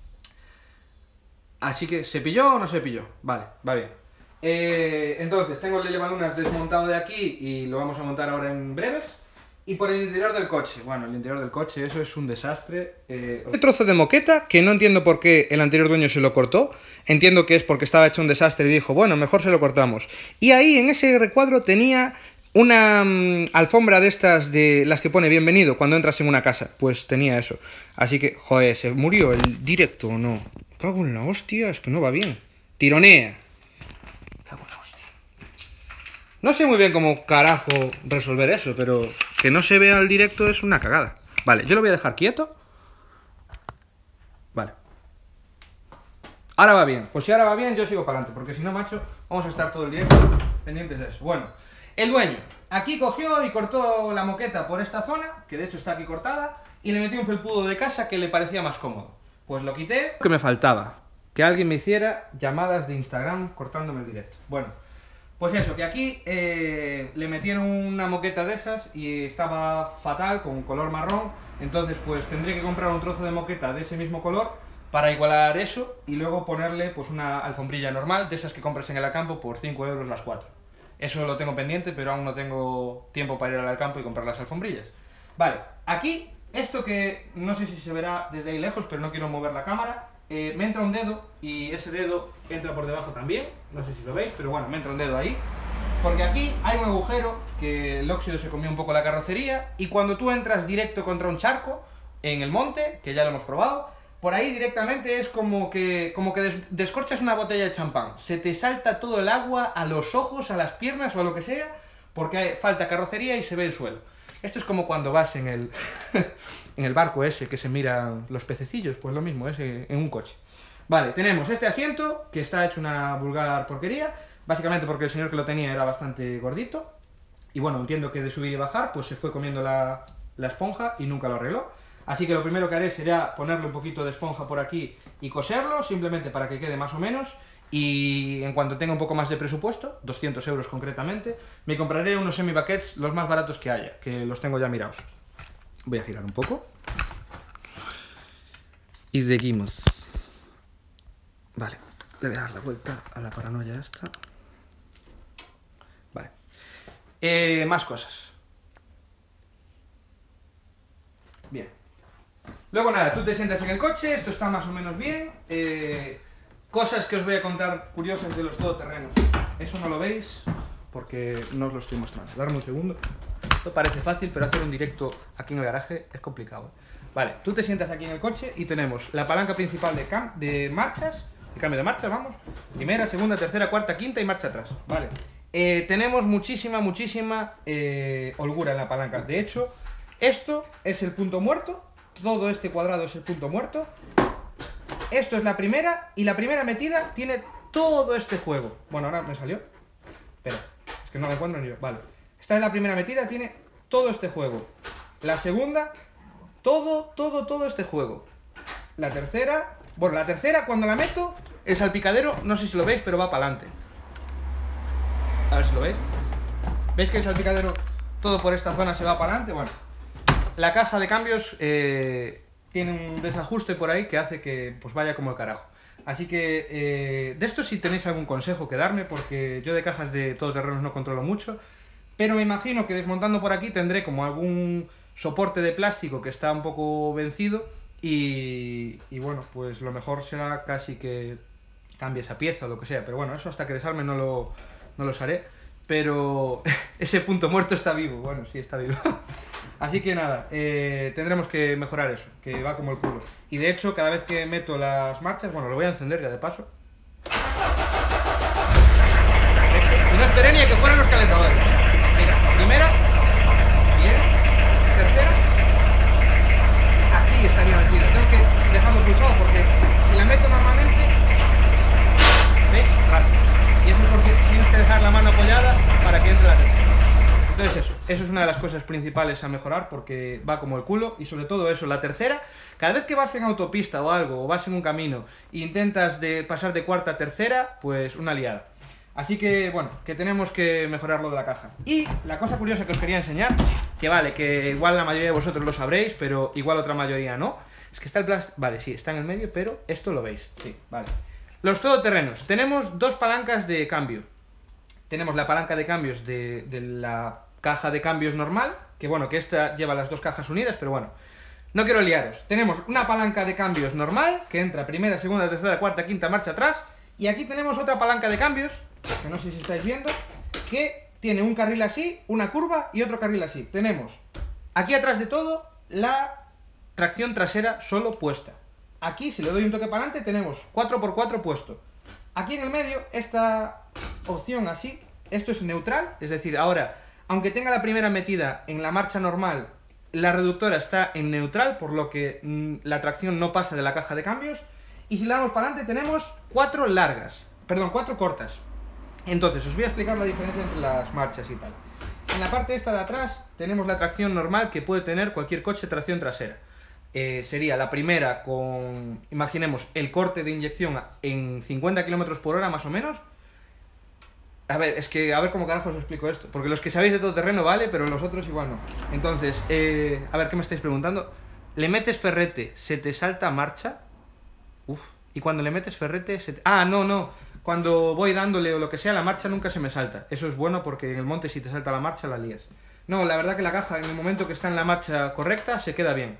Así que, ¿se pilló o no se pilló? Vale, va bien. Eh, entonces, tengo el elevalunas desmontado de aquí y lo vamos a montar ahora en breves. Y por el interior del coche. Bueno, el interior del coche, eso es un desastre. Eh... Un trozo de moqueta que no entiendo por qué el anterior dueño se lo cortó. Entiendo que es porque estaba hecho un desastre y dijo, bueno, mejor se lo cortamos. Y ahí, en ese recuadro, tenía una um, alfombra de estas de las que pone bienvenido cuando entras en una casa. Pues tenía eso. Así que, joder, ¿se murió el directo o no? Cago en la hostia, es que no va bien. Tironea. Cago en la hostia. No sé muy bien cómo carajo resolver eso, pero que no se vea el directo es una cagada. Vale, yo lo voy a dejar quieto. Ahora va bien. Pues si ahora va bien, yo sigo para adelante, porque si no, macho, vamos a estar todo el día pendientes de eso. Bueno, el dueño aquí cogió y cortó la moqueta por esta zona, que de hecho está aquí cortada, y le metió un felpudo de casa que le parecía más cómodo. Pues lo quité. Que me faltaba, que alguien me hiciera llamadas de Instagram cortándome el directo. Bueno, pues eso, que aquí eh, le metieron una moqueta de esas y estaba fatal, con color marrón, entonces pues tendré que comprar un trozo de moqueta de ese mismo color para igualar eso y luego ponerle pues una alfombrilla normal, de esas que compras en el Alcampo por cinco euros las cuatro. Eso lo tengo pendiente, pero aún no tengo tiempo para ir al Alcampo y comprar las alfombrillas. Vale, aquí, esto que no sé si se verá desde ahí lejos, pero no quiero mover la cámara, eh, me entra un dedo y ese dedo entra por debajo también, no sé si lo veis, pero bueno, me entra un dedo ahí, porque aquí hay un agujero que el óxido se comió un poco la carrocería y cuando tú entras directo contra un charco en el monte, que ya lo hemos probado, por ahí directamente es como que, como que des, descorchas una botella de champán. Se te salta todo el agua a los ojos, a las piernas o a lo que sea, porque hay, falta carrocería y se ve el suelo. Esto es como cuando vas en el, en el barco ese que se miran los pececillos, pues lo mismo, es en un coche. Vale, tenemos este asiento, que está hecho una vulgar porquería, básicamente porque el señor que lo tenía era bastante gordito, y bueno, entiendo que de subir y bajar, pues se fue comiendo la, la esponja y nunca lo arregló. Así que lo primero que haré será ponerle un poquito de esponja por aquí y coserlo, simplemente para que quede más o menos. Y en cuanto tenga un poco más de presupuesto, doscientos euros concretamente, me compraré unos semi-baquets los más baratos que haya, que los tengo ya mirados. Voy a girar un poco. Y seguimos. Vale, le voy a dar la vuelta a la paranoia esta. Vale. Eh, más cosas. Bien. Luego nada, tú te sientas en el coche, esto está más o menos bien. Eh, cosas que os voy a contar curiosas de los todoterrenos. Eso no lo veis porque no os lo estoy mostrando. Darme un segundo. Esto parece fácil, pero hacer un directo aquí en el garaje es complicado. Vale, tú te sientas aquí en el coche y tenemos la palanca principal de, cam de marchas, de cambio de marchas, vamos. Primera, segunda, tercera, cuarta, quinta y marcha atrás. Vale. Eh, tenemos muchísima, muchísima eh, holgura en la palanca. De hecho, esto es el punto muerto. Todo este cuadrado es el punto muerto. Esto es la primera, y la primera metida tiene todo este juego. Bueno, ahora me salió. Espera, es que no lo encuentro ni yo. Vale. Esta es la primera metida, tiene todo este juego. La segunda, todo, todo, todo este juego. La tercera, bueno, la tercera cuando la meto, el salpicadero, no sé si lo veis, pero va para adelante. A ver si lo veis. ¿Veis que el salpicadero todo por esta zona se va para adelante? Bueno. La caja de cambios eh, tiene un desajuste por ahí que hace que pues vaya como el carajo. Así que eh, de esto si tenéis algún consejo que darme, porque yo de cajas de todoterrenos no controlo mucho, pero me imagino que desmontando por aquí tendré como algún soporte de plástico que está un poco vencido y, y bueno, pues lo mejor será casi que cambie esa pieza o lo que sea, pero bueno, eso hasta que desarme no lo, no lo haré, pero ese punto muerto está vivo, bueno, sí está vivo. Así que nada, eh, tendremos que mejorar eso, que va como el culo. Y de hecho, cada vez que meto las marchas, bueno, lo voy a encender ya de paso. Y no esperé ni a que fueran los calentadores. Mira, primera, bien, tercera, aquí estaría metida. Tengo que dejarlo pulsado porque si la meto normalmente, ¿veis? Rasca. Y eso es porque tienes que dejar la mano apoyada para que entre la leche. Entonces eso, eso es una de las cosas principales a mejorar porque va como el culo y sobre todo eso, la tercera, cada vez que vas en autopista o algo, o vas en un camino e intentas de pasar de cuarta a tercera, pues una liada. Así que bueno, que tenemos que mejorar lo de la caja. Y la cosa curiosa que os quería enseñar, que vale, que igual la mayoría de vosotros lo sabréis, pero igual otra mayoría no, es que está el plástico, vale, sí, está en el medio, pero esto lo veis, sí, vale. Los todoterrenos, tenemos dos palancas de cambio. Tenemos la palanca de cambios de, de la caja de cambios normal, que bueno, que esta lleva las dos cajas unidas, pero bueno, no quiero liaros. Tenemos una palanca de cambios normal, que entra primera, segunda, tercera, cuarta, quinta, marcha atrás, y aquí tenemos otra palanca de cambios, que no sé si estáis viendo, que tiene un carril así, una curva y otro carril así. Tenemos aquí atrás de todo la tracción trasera solo puesta. Aquí, si le doy un toque para adelante, tenemos cuatro por cuatro puesto. Aquí en el medio, esta opción así, esto es neutral, es decir, ahora, aunque tenga la primera metida en la marcha normal, la reductora está en neutral, por lo que mmm, la tracción no pasa de la caja de cambios. Y si le damos para adelante tenemos cuatro largas, perdón, cuatro cortas. Entonces, os voy a explicar la diferencia entre las marchas y tal. En la parte esta de atrás tenemos la tracción normal que puede tener cualquier coche tracción trasera. Eh, sería la primera con, imaginemos, el corte de inyección en cincuenta kilómetros por hora más o menos. A ver, es que a ver cómo carajo os explico esto, porque los que sabéis de todo terreno vale, pero los otros igual no. Entonces, eh, a ver, ¿qué me estáis preguntando? ¿Le metes ferrete, se te salta marcha? Uf, y cuando le metes ferrete, se te... Ah, no, no, cuando voy dándole o lo que sea, la marcha nunca se me salta. Eso es bueno porque en el monte si te salta la marcha la lías. No, la verdad que la caja en el momento que está en la marcha correcta se queda bien.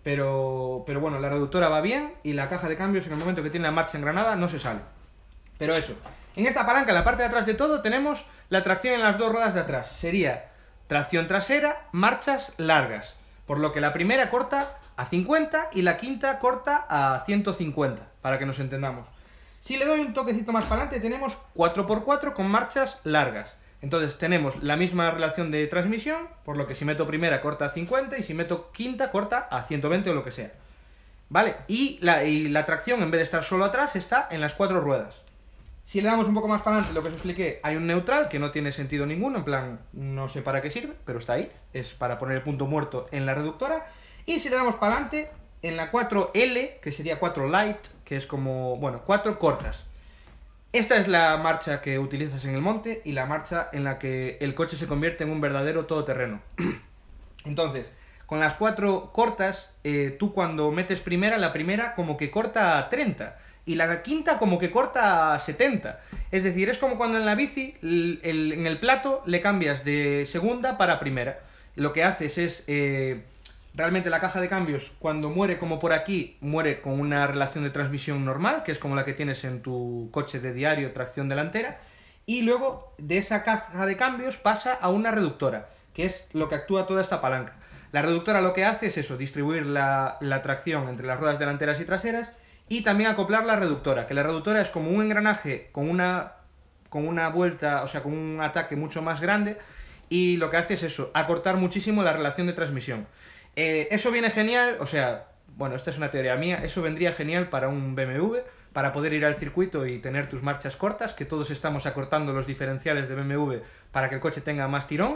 Pero, pero bueno, la reductora va bien y la caja de cambios en el momento que tiene la marcha engranada no se sale. Pero eso, en esta palanca, en la parte de atrás de todo, tenemos la tracción en las dos ruedas de atrás. Sería tracción trasera, marchas largas. Por lo que la primera corta a cincuenta y la quinta corta a ciento cincuenta, para que nos entendamos. Si le doy un toquecito más para adelante, tenemos cuatro por cuatro con marchas largas. Entonces tenemos la misma relación de transmisión, por lo que si meto primera corta a cincuenta y si meto quinta corta a ciento veinte o lo que sea. ¿Vale? Y la, y la tracción, en vez de estar solo atrás, está en las cuatro ruedas. Si le damos un poco más para adelante, lo que os expliqué, hay un neutral que no tiene sentido ninguno, en plan, no sé para qué sirve, pero está ahí, es para poner el punto muerto en la reductora. Y si le damos para adelante, en la cuatro L, que sería cuatro light, que es como, bueno, cuatro cortas. Esta es la marcha que utilizas en el monte y la marcha en la que el coche se convierte en un verdadero todoterreno. Entonces, con las cuatro cortas, eh, tú cuando metes primera, la primera como que corta a treinta y la quinta como que corta a setenta. Es decir, es como cuando en la bici, el, el, en el plato, le cambias de segunda para primera. Lo que haces es... Eh, realmente la caja de cambios, cuando muere como por aquí, muere con una relación de transmisión normal, que es como la que tienes en tu coche de diario, tracción delantera, y luego de esa caja de cambios pasa a una reductora, que es lo que actúa toda esta palanca. La reductora lo que hace es eso, distribuir la, la tracción entre las ruedas delanteras y traseras, y también acoplar la reductora, que la reductora es como un engranaje con una, con una vuelta, o sea, con un ataque mucho más grande, y lo que hace es eso, acortar muchísimo la relación de transmisión. Eh, eso viene genial, o sea, bueno, esta es una teoría mía, eso vendría genial para un B M W, para poder ir al circuito y tener tus marchas cortas, que todos estamos acortando los diferenciales de B M W para que el coche tenga más tirón,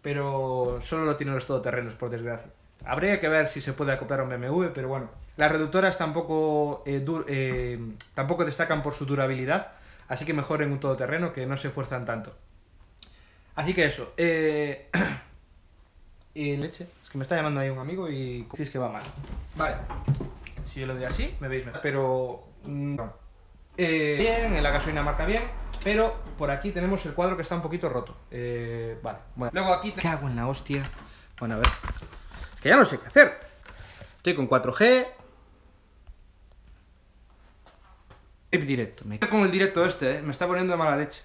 pero solo lo tienen los todoterrenos, por desgracia. Habría que ver si se puede acoplar a un B M W, pero bueno, las reductoras tampoco, eh, eh, tampoco destacan por su durabilidad, así que mejor en un todoterreno que no se esfuerzan tanto. Así que eso, eh... y leche, es que me está llamando ahí un amigo y si es que va mal. Vale, si yo lo doy así, me veis mejor, pero no. Eh, bien, en la gasolina marca bien, pero por aquí tenemos el cuadro que está un poquito roto. Eh, vale, bueno. Luego aquí te... cago en la hostia. Bueno, a ver, que ya no sé qué hacer. Estoy con cuatro G. Chip directo, me cago con el directo este, eh. Me está poniendo de mala leche.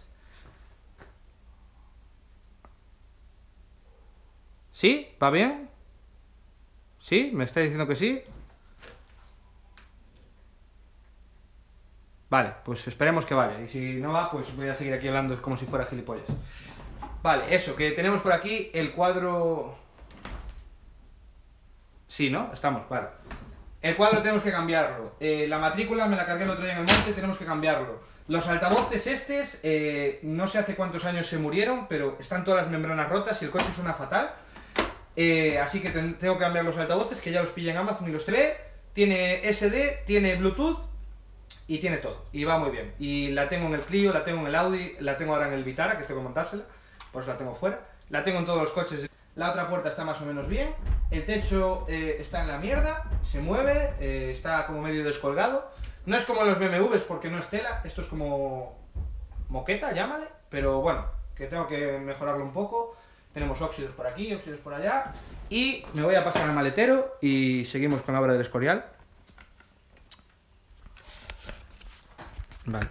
¿Sí? ¿Va bien? ¿Sí? ¿Me está diciendo que sí? Vale, pues esperemos que vaya. Y si no va, pues voy a seguir aquí hablando como si fuera gilipollas. Vale, eso, que tenemos por aquí el cuadro... Sí, ¿no? Estamos, vale. El cuadro tenemos que cambiarlo. Eh, la matrícula me la cargué el otro día en el monte, tenemos que cambiarlo. Los altavoces estos, eh, no sé hace cuántos años se murieron, pero están todas las membranas rotas y el coche suena fatal. Eh, así que ten, tengo que cambiar los altavoces, que ya los pillé en Amazon y los ve. Tiene S D, tiene Bluetooth y tiene todo. Y va muy bien. Y la tengo en el Clio, la tengo en el Audi, la tengo ahora en el Vitara, que tengo que montársela. Por eso la tengo fuera. La tengo en todos los coches. La otra puerta está más o menos bien. El techo eh, está en la mierda, se mueve, eh, está como medio descolgado. No es como los B M Ws porque no es tela, esto es como moqueta, llámale. Pero bueno, que tengo que mejorarlo un poco. Tenemos óxidos por aquí, óxidos por allá. Y me voy a pasar al maletero y seguimos con la obra del Escorial. Vale.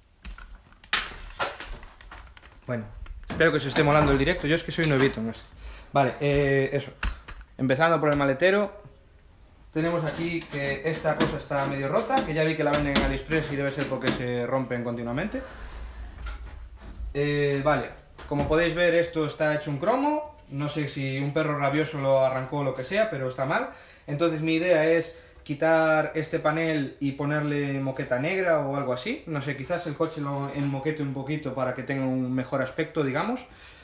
Bueno, espero que os esté molando el directo. Yo es que soy nuevito, ¿no? Vale, eh, eso. Empezando por el maletero. Tenemos aquí que esta cosa está medio rota, que ya vi que la venden en AliExpress y debe ser porque se rompen continuamente. Eh, vale. Como podéis ver, esto está hecho un cromo. No sé si un perro rabioso lo arrancó o lo que sea, pero está mal. Entonces mi idea es quitar este panel y ponerle moqueta negra o algo así. No sé, quizás el coche lo enmoquete un poquito para que tenga un mejor aspecto, digamos.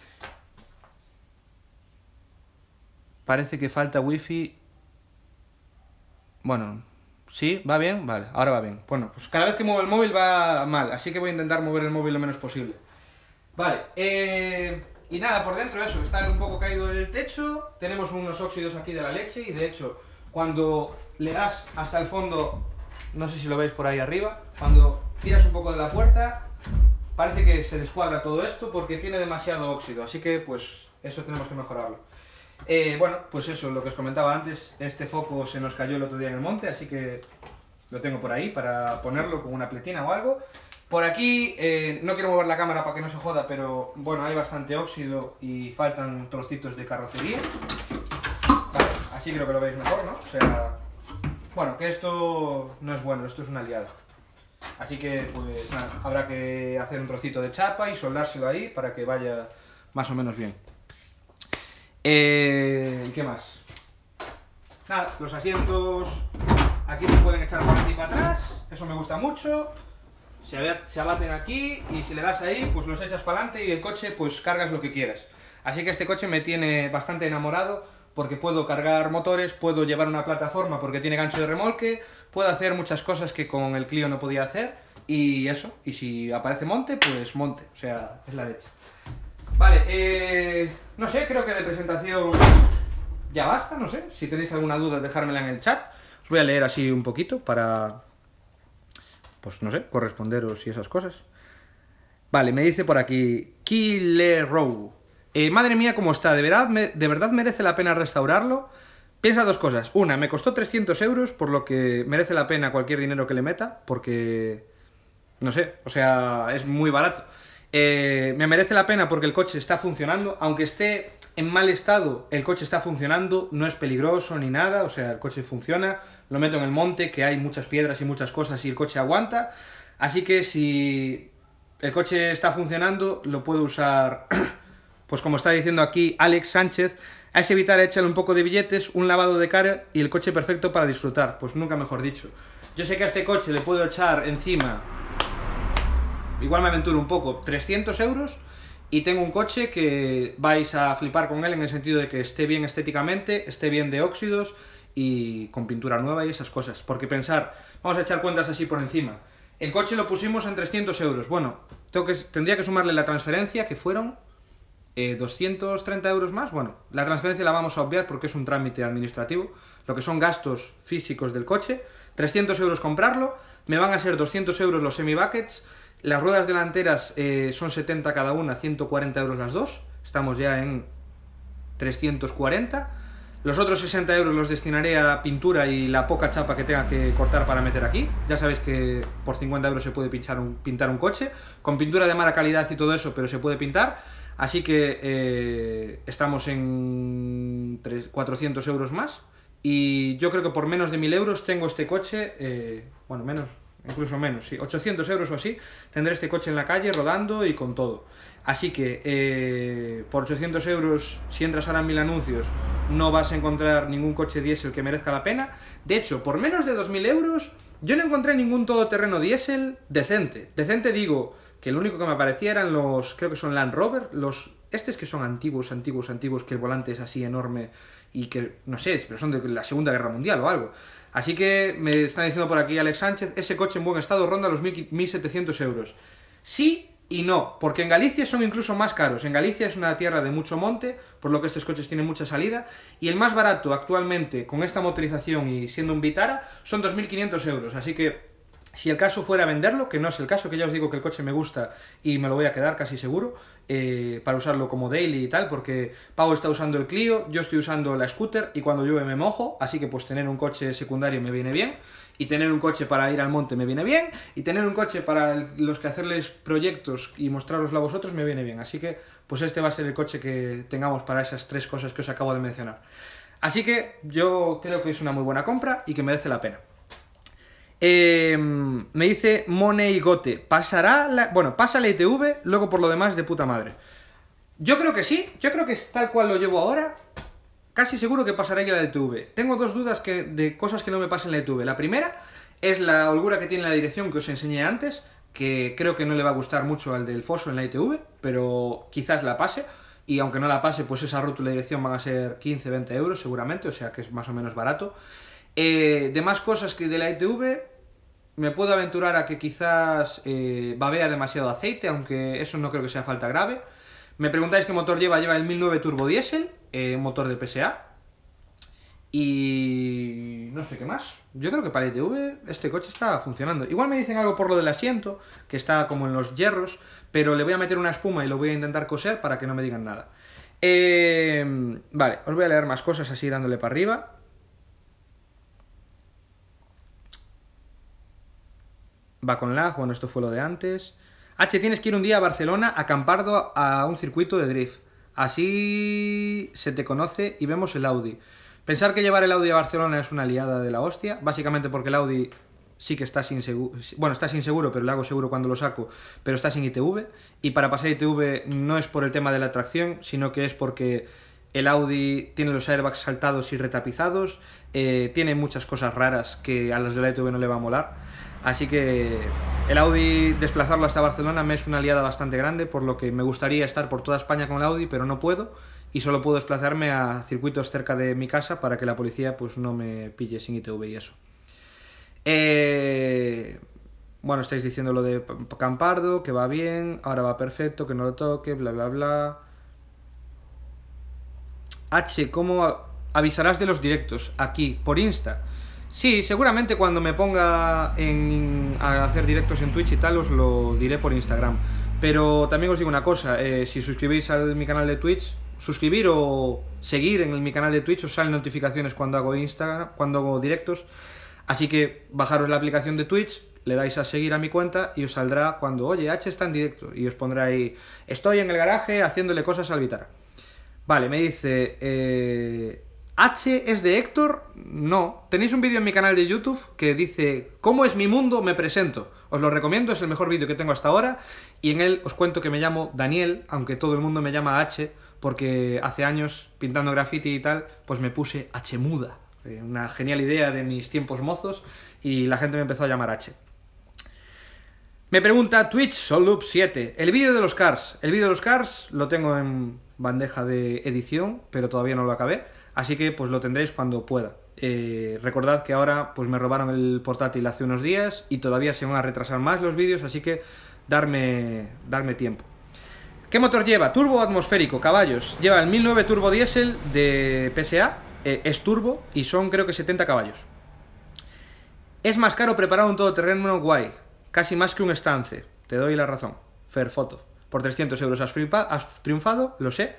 Parece que falta wifi. Bueno, sí, ¿va bien? Vale, ahora va bien. Bueno, pues cada vez que muevo el móvil va mal, así que voy a intentar mover el móvil lo menos posible. Vale, eh... y nada, por dentro eso, está un poco caído el techo, tenemos unos óxidos aquí de la leche y de hecho, cuando le das hasta el fondo, no sé si lo veis por ahí arriba, cuando tiras un poco de la puerta, parece que se descuadra todo esto porque tiene demasiado óxido, así que pues eso tenemos que mejorarlo. Eh, bueno, pues eso, lo que os comentaba antes, este foco se nos cayó el otro día en el monte, así que lo tengo por ahí para ponerlo con una pletina o algo. Por aquí, eh, no quiero mover la cámara para que no se joda, pero bueno, hay bastante óxido y faltan trocitos de carrocería. Vale, así creo que lo veis mejor, ¿no? O sea, bueno, que esto no es bueno, esto es una liada. Así que, pues nada, habrá que hacer un trocito de chapa y soldárselo ahí para que vaya más o menos bien. Eh, ¿Qué más? Nada, los asientos aquí se pueden echar para adelante y para atrás, eso me gusta mucho. Se abaten aquí y si le das ahí, pues los echas para adelante y el coche pues cargas lo que quieras. Así que este coche me tiene bastante enamorado porque puedo cargar motores, puedo llevar una plataforma porque tiene gancho de remolque, puedo hacer muchas cosas que con el Clio no podía hacer y eso, y si aparece monte, pues monte, o sea, es la leche. Vale, eh, no sé, creo que de presentación ya basta, no sé, si tenéis alguna duda dejármela en el chat, os voy a leer así un poquito para... pues no sé, corresponderos y esas cosas. Vale, me dice por aquí Killer Row. Eh, madre mía, cómo está, ¿De verdad, me, ¿de verdad merece la pena restaurarlo? Piensa dos cosas. Una, me costó trescientos euros, por lo que merece la pena cualquier dinero que le meta, porque... no sé, o sea, es muy barato. Eh, me merece la pena porque el coche está funcionando, aunque esté en mal estado, el coche está funcionando, no es peligroso ni nada, o sea, el coche funciona, lo meto en el monte, que hay muchas piedras y muchas cosas y el coche aguanta, así que si el coche está funcionando, lo puedo usar, pues como está diciendo aquí Alex Sánchez, a ese Vitara échale un poco de billetes, un lavado de cara y el coche perfecto para disfrutar, pues nunca mejor dicho. Yo sé que a este coche le puedo echar encima, igual me aventuro un poco, trescientos euros, y tengo un coche que vais a flipar con él en el sentido de que esté bien estéticamente, esté bien de óxidos y con pintura nueva y esas cosas. Porque pensar, vamos a echar cuentas así por encima. El coche lo pusimos en trescientos euros. Bueno, tengo que, tendría que sumarle la transferencia, que fueron eh, doscientos treinta euros más. Bueno, la transferencia la vamos a obviar porque es un trámite administrativo. Lo que son gastos físicos del coche. trescientos euros comprarlo. Me van a ser doscientos euros los semi-buckets. Las ruedas delanteras eh, son setenta cada una, ciento cuarenta euros las dos. Estamos ya en trescientos cuarenta. Los otros sesenta euros los destinaré a pintura y la poca chapa que tenga que cortar para meter aquí. Ya sabéis que por cincuenta euros se puede pinchar un, pintar un coche. Con pintura de mala calidad y todo eso, pero se puede pintar. Así que eh, estamos en cuatrocientos euros más. Y yo creo que por menos de mil euros tengo este coche, eh, bueno, menos... incluso menos, sí, ochocientos euros o así, tendré este coche en la calle rodando y con todo. Así que eh, por ochocientos euros, si entras ahora en mil anuncios, no vas a encontrar ningún coche diésel que merezca la pena. De hecho, por menos de dos mil euros, yo no encontré ningún todoterreno diésel decente. Decente digo, que lo único que me aparecía eran los, creo que son Land Rover, los estos que son antiguos, antiguos, antiguos, que el volante es así enorme y que, no sé, pero son de la Segunda Guerra Mundial o algo. Así que me están diciendo por aquí Alex Sánchez, ese coche en buen estado ronda los mil setecientos euros. Sí y no, porque en Galicia son incluso más caros. En Galicia es una tierra de mucho monte, por lo que estos coches tienen mucha salida, y el más barato actualmente, con esta motorización y siendo un Vitara, son dos mil quinientos euros. Así que, si el caso fuera venderlo, que no es el caso, que ya os digo que el coche me gusta y me lo voy a quedar casi seguro, eh, para usarlo como daily y tal, porque Pau está usando el Clio, yo estoy usando la scooter y cuando llueve me mojo, así que pues tener un coche secundario me viene bien, y tener un coche para ir al monte me viene bien, y tener un coche para el, los que hacerles proyectos y mostraroslo a vosotros me viene bien, así que pues este va a ser el coche que tengamos para esas tres cosas que os acabo de mencionar. Así que yo creo que es una muy buena compra y que merece la pena. Eh, me dice Money Gote, ¿pasará la... bueno, pasa la I T V, luego por lo demás de puta madre? Yo creo que sí, yo creo que es tal cual lo llevo ahora, casi seguro que pasará aquí la L T V. Tengo dos dudas que, de cosas que no me pasen en la L T V. La primera es la holgura que tiene la dirección que os enseñé antes, que creo que no le va a gustar mucho al del Foso en la I T V, pero quizás la pase, y aunque no la pase, pues esa rótula de dirección van a ser quince a veinte euros seguramente, o sea que es más o menos barato. Eh, de más cosas que de la I T V, me puedo aventurar a que quizás eh, babea demasiado aceite, aunque eso no creo que sea falta grave. Me preguntáis qué motor lleva, lleva el mil nueve Turbo Diesel, eh, motor de P S A. Y no sé qué más. Yo creo que para I T V este coche está funcionando. Igual me dicen algo por lo del asiento, que está como en los hierros, pero le voy a meter una espuma y lo voy a intentar coser para que no me digan nada. Eh, vale, os voy a leer más cosas así dándole para arriba. Va con lag, bueno, esto fue lo de antes. H, tienes que ir un día a Barcelona, a Campardo, a un circuito de drift. Así se te conoce y vemos el Audi. Pensar que llevar el Audi a Barcelona es una liada de la hostia, básicamente porque el Audi sí que está sin seguro, bueno, está sin seguro, pero le hago seguro cuando lo saco, pero está sin I T V, y para pasar I T V no es por el tema de la tracción, sino que es porque el Audi tiene los airbags saltados y retapizados, eh, tiene muchas cosas raras que a los de la I T V no le va a molar, así que el Audi, desplazarlo hasta Barcelona me es una liada bastante grande, por lo que me gustaría estar por toda España con el Audi, pero no puedo, y solo puedo desplazarme a circuitos cerca de mi casa para que la policía pues no me pille sin I T V y eso. Eh... Bueno, estáis diciendo lo de Campardo, que va bien, ahora va perfecto, que no lo toque, bla bla bla. H, ¿cómo avisarás de los directos? Aquí, por Insta. Sí, seguramente cuando me ponga en, a hacer directos en Twitch y tal, os lo diré por Instagram. Pero también os digo una cosa, eh, si suscribís a mi canal de Twitch, suscribir o seguir en mi canal de Twitch, os salen notificaciones cuando hago Instagram, cuando hago directos. Así que bajaros la aplicación de Twitch, le dais a seguir a mi cuenta y os saldrá cuando, oye, H está en directo. Y os pondrá ahí, estoy en el garaje haciéndole cosas al Vitara. Vale, me dice, eh, ¿H es de Héctor? No. Tenéis un vídeo en mi canal de YouTube que dice, ¿cómo es mi mundo? Me presento. Os lo recomiendo, es el mejor vídeo que tengo hasta ahora. Y en él os cuento que me llamo Daniel, aunque todo el mundo me llama H, porque hace años, pintando graffiti y tal, pues me puse H muda. Una genial idea de mis tiempos mozos y la gente me empezó a llamar H. Me pregunta Twitch Solloop siete, el vídeo de los Cars. El vídeo de los Cars lo tengo en bandeja de edición, pero todavía no lo acabé, así que pues lo tendréis cuando pueda. Eh, recordad que ahora pues me robaron el portátil hace unos días y todavía se van a retrasar más los vídeos, así que darme, darme tiempo. ¿Qué motor lleva? Turbo atmosférico, caballos. Lleva el mil nueve Turbo Diesel de P S A, eh, es turbo y son creo que setenta caballos. Es más caro preparar un todoterreno guay, casi más que un Stance, te doy la razón, fair photo. Por trescientos euros has, has triunfado, lo sé.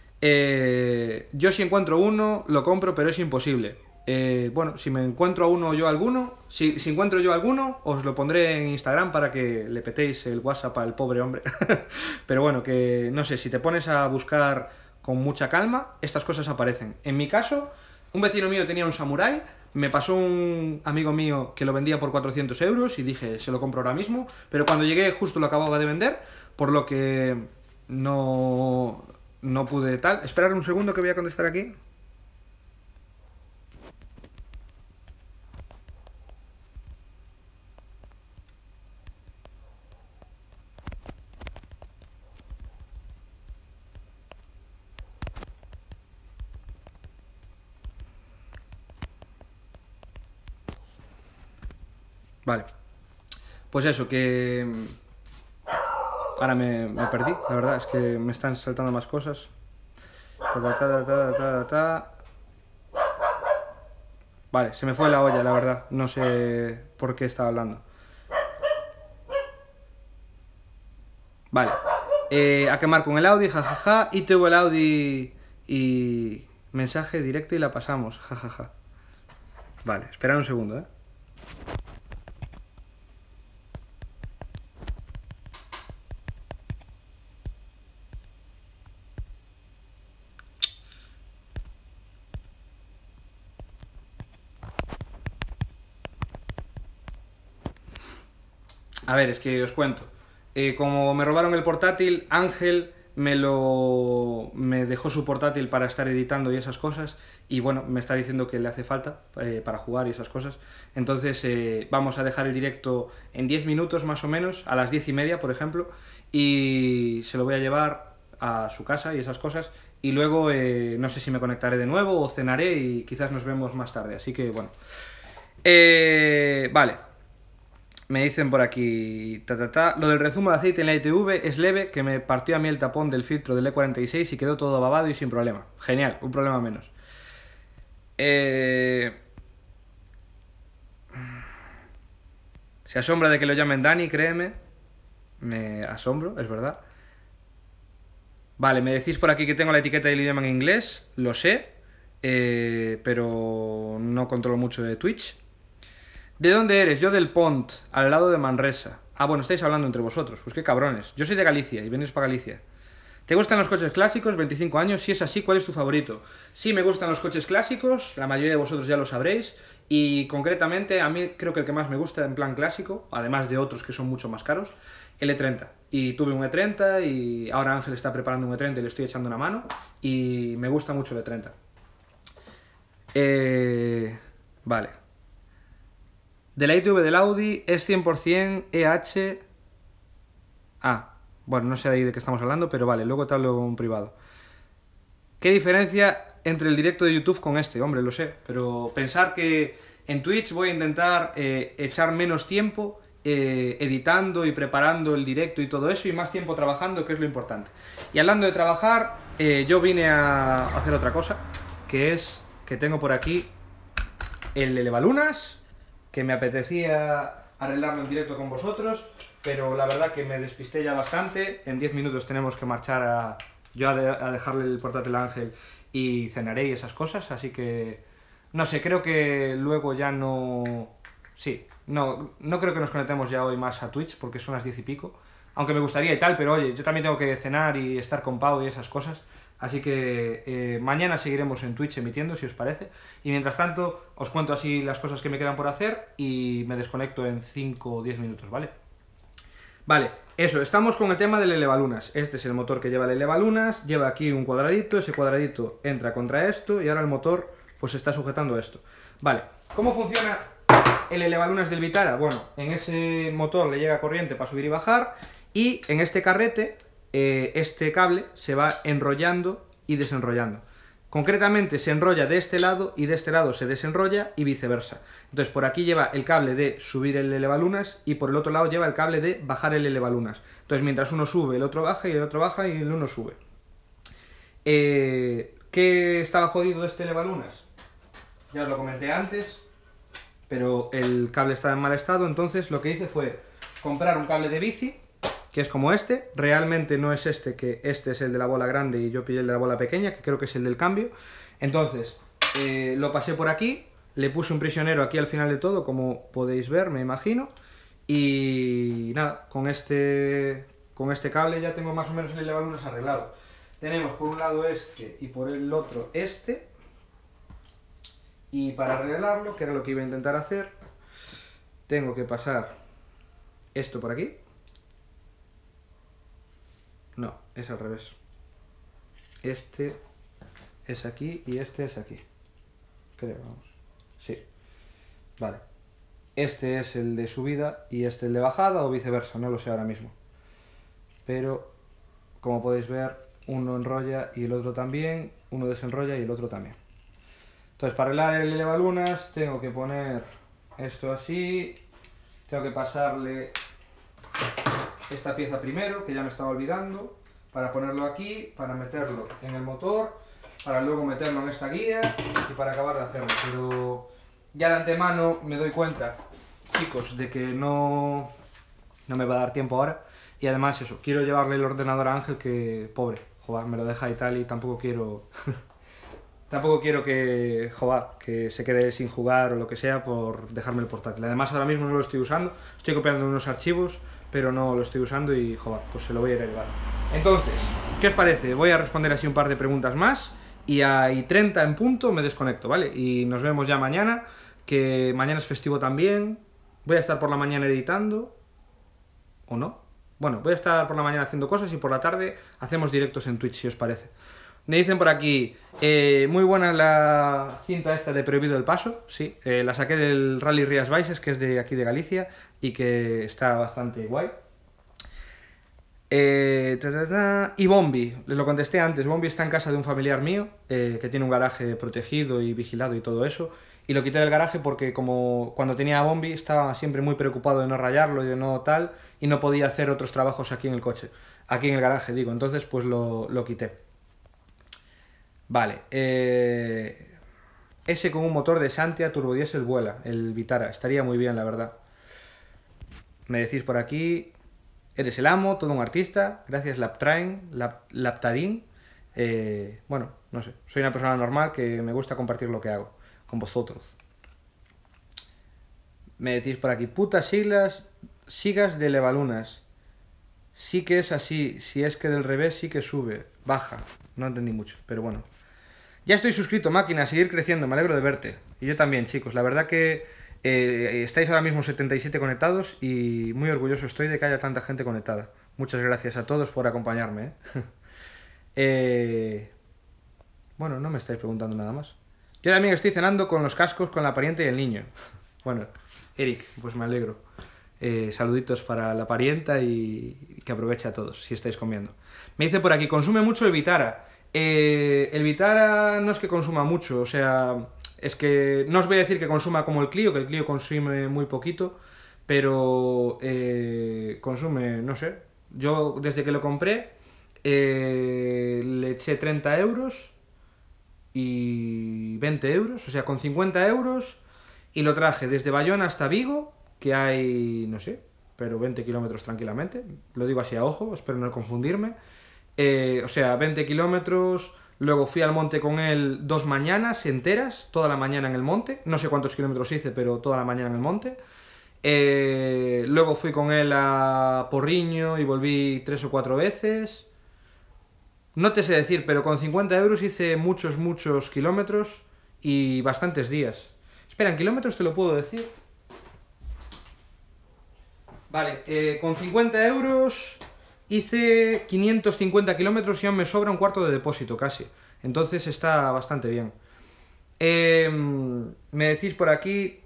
Eh, yo si encuentro uno, lo compro, pero es imposible. Eh, bueno, si me encuentro a uno o yo alguno, si, si encuentro yo alguno, os lo pondré en Instagram para que le petéis el WhatsApp al pobre hombre. Pero bueno, que no sé, si te pones a buscar con mucha calma, estas cosas aparecen. En mi caso, un vecino mío tenía un Samurai, me pasó un amigo mío que lo vendía por cuatrocientos euros y dije, se lo compro ahora mismo, pero cuando llegué justo lo acababa de vender, por lo que no, no pude tal. Esperad un segundo que voy a contestar aquí. Vale, pues eso, que ahora me, me perdí, la verdad, es que me están saltando más cosas. Ta, ta, ta, ta, ta, ta. Vale, se me fue la olla, la verdad, no sé por qué estaba hablando. Vale, eh, a quemar con el Audi, jajaja, y tuvo el Audi y mensaje directo y la pasamos, jajaja. Vale, esperad un segundo, eh. A ver, es que os cuento. Eh, como me robaron el portátil, Ángel me lo me dejó su portátil para estar editando y esas cosas, y bueno, me está diciendo que le hace falta eh, para jugar y esas cosas. Entonces eh, vamos a dejar el directo en diez minutos más o menos, a las diez y media por ejemplo, y se lo voy a llevar a su casa y esas cosas, y luego eh, no sé si me conectaré de nuevo o cenaré y quizás nos vemos más tarde, así que bueno. Eh, vale. Me dicen por aquí, ta, ta, ta, lo del rezumo de aceite en la I T V es leve, que me partió a mí el tapón del filtro del E cuarenta y seis y quedó todo babado y sin problema. Genial, un problema menos. Eh... Se asombra de que lo llamen Dani, créeme. Me asombro, es verdad. Vale, me decís por aquí que tengo la etiqueta del idioma en inglés, lo sé, eh, pero no controlo mucho de Twitch. ¿De dónde eres? Yo del Pont, al lado de Manresa. Ah, bueno, estáis hablando entre vosotros. Pues qué cabrones. Yo soy de Galicia y venís para Galicia. ¿Te gustan los coches clásicos? veinticinco años. Si es así, ¿cuál es tu favorito? Sí, me gustan los coches clásicos. La mayoría de vosotros ya lo sabréis. Y concretamente, a mí creo que el que más me gusta en plan clásico, además de otros que son mucho más caros, el E treinta. Y tuve un E treinta y ahora Ángel está preparando un E treinta y le estoy echando una mano. Y me gusta mucho el E treinta. Eh... Vale. De la I T V del Audi es cien por cien E H... Ah, bueno, no sé ahí de qué estamos hablando, pero vale, luego te hablo en privado. ¿Qué diferencia entre el directo de YouTube con este? Hombre, lo sé, pero pensar que en Twitch voy a intentar eh, echar menos tiempo eh, editando y preparando el directo y todo eso, y más tiempo trabajando, que es lo importante. Y hablando de trabajar, eh, yo vine a hacer otra cosa, que es que tengo por aquí el elevalunas, que me apetecía arreglarlo en directo con vosotros, pero la verdad que me despisté ya bastante. En diez minutos tenemos que marchar a, yo a, de, a dejarle el portátil a Ángel y cenaré y esas cosas, así que no sé, creo que luego ya no... Sí, no, no creo que nos conectemos ya hoy más a Twitch porque son las diez y pico, aunque me gustaría y tal, pero oye, yo también tengo que cenar y estar con Pau y esas cosas. Así que eh, mañana seguiremos en Twitch emitiendo, si os parece. Y mientras tanto, os cuento así las cosas que me quedan por hacer y me desconecto en cinco o diez minutos, ¿vale? Vale, eso, estamos con el tema del elevalunas. Este es el motor que lleva el elevalunas, lleva aquí un cuadradito, ese cuadradito entra contra esto y ahora el motor pues está sujetando a esto. Vale, ¿cómo funciona el elevalunas del Vitara? Bueno, en ese motor le llega corriente para subir y bajar y en este carrete... Eh, este cable se va enrollando y desenrollando. Concretamente se enrolla de este lado y de este lado se desenrolla y viceversa. Entonces por aquí lleva el cable de subir el elevalunas y por el otro lado lleva el cable de bajar el elevalunas. Entonces mientras uno sube, el otro baja y el otro baja y el uno sube. Eh, ¿Qué estaba jodido de este elevalunas? Ya os lo comenté antes, pero el cable estaba en mal estado, entonces lo que hice fue comprar un cable de bici, que es como este. Realmente no es este, que este es el de la bola grande y yo pillé el de la bola pequeña, que creo que es el del cambio. Entonces, eh, lo pasé por aquí, le puse un prisionero aquí al final de todo, como podéis ver, me imagino. Y nada, con este, con este cable ya tengo más o menos el elevalunas arreglado. Tenemos por un lado este y por el otro este. Y para arreglarlo, que era lo que iba a intentar hacer, tengo que pasar esto por aquí. No, es al revés. Este es aquí y este es aquí. Creo, vamos. Sí. Vale. Este es el de subida y este el de bajada o viceversa, no lo sé ahora mismo. Pero, como podéis ver, uno enrolla y el otro también, uno desenrolla y el otro también. Entonces, para arreglar el elevalunas tengo que poner esto así, tengo que pasarle esta pieza primero, que ya me estaba olvidando, para ponerlo aquí, para meterlo en el motor, para luego meterlo en esta guía y para acabar de hacerlo. Pero ya de antemano me doy cuenta, chicos, de que no, no me va a dar tiempo ahora. Y además eso, quiero llevarle el ordenador a Ángel, que pobre, joder, me lo deja y tal, y tampoco quiero... tampoco quiero que, joder, que se quede sin jugar o lo que sea por dejarme el portátil. Además ahora mismo no lo estoy usando, estoy copiando unos archivos, pero no lo estoy usando y, joder, pues se lo voy a ir a llevar. Entonces, ¿qué os parece? Voy a responder así un par de preguntas más y a y treinta en punto me desconecto, ¿vale? Y nos vemos ya mañana, que mañana es festivo también. Voy a estar por la mañana editando, ¿o no? Bueno, voy a estar por la mañana haciendo cosas y por la tarde hacemos directos en Twitch, si os parece. Me dicen por aquí, eh, muy buena la cinta esta de Prohibido el Paso, sí, eh, la saqué del Rally Rías Baixas, que es de aquí de Galicia, y que está bastante guay. Eh, ta, ta, ta. Y Bombi, les lo contesté antes, Bombi está en casa de un familiar mío, eh, que tiene un garaje protegido y vigilado y todo eso, y lo quité del garaje porque como cuando tenía a Bombi estaba siempre muy preocupado de no rayarlo y de no tal, y no podía hacer otros trabajos aquí en el coche, aquí en el garaje digo, entonces pues lo, lo quité. Vale, eh... ese con un motor de Santia turbodiesel vuela, el Vitara, estaría muy bien la verdad. Me decís por aquí... Eres el amo, todo un artista, gracias Laptrain, Lap, Laptarin. Eh, bueno, no sé, soy una persona normal que me gusta compartir lo que hago con vosotros. Me decís por aquí, putas siglas, sigas de Levalunas. Sí que es así, si es que del revés sí que sube, baja. No entendí mucho, pero bueno. Ya estoy suscrito, máquina, a seguir creciendo, me alegro de verte. Y yo también, chicos, la verdad que... Eh, estáis ahora mismo setenta y siete conectados y muy orgulloso estoy de que haya tanta gente conectada. Muchas gracias a todos por acompañarme. ¿eh? eh, bueno, no me estáis preguntando nada más. Yo también estoy cenando con los cascos, con la pariente y el niño. Bueno, Eric, pues me alegro. Eh, saluditos para la parienta y que aproveche a todos si estáis comiendo. Me dice por aquí, consume mucho el Vitara. Eh, el Vitara no es que consuma mucho, o sea... Es que no os voy a decir que consuma como el Clio, que el Clio consume muy poquito, pero eh, consume, no sé, yo desde que lo compré eh, le eché treinta euros y veinte euros, o sea, con cincuenta euros, y lo traje desde Bayona hasta Vigo, que hay, no sé, pero veinte kilómetros tranquilamente, lo digo así a ojo, espero no confundirme, eh, o sea, veinte kilómetros... Luego fui al monte con él dos mañanas enteras, toda la mañana en el monte. No sé cuántos kilómetros hice, pero toda la mañana en el monte. Eh, luego fui con él a Porriño y volví tres o cuatro veces. No te sé decir, pero con cincuenta euros hice muchos, muchos kilómetros y bastantes días. Espera, en kilómetros te lo puedo decir. Vale, eh, con cincuenta euros... Hice quinientos cincuenta kilómetros y aún me sobra un cuarto de depósito casi. Entonces está bastante bien. Eh, me decís por aquí...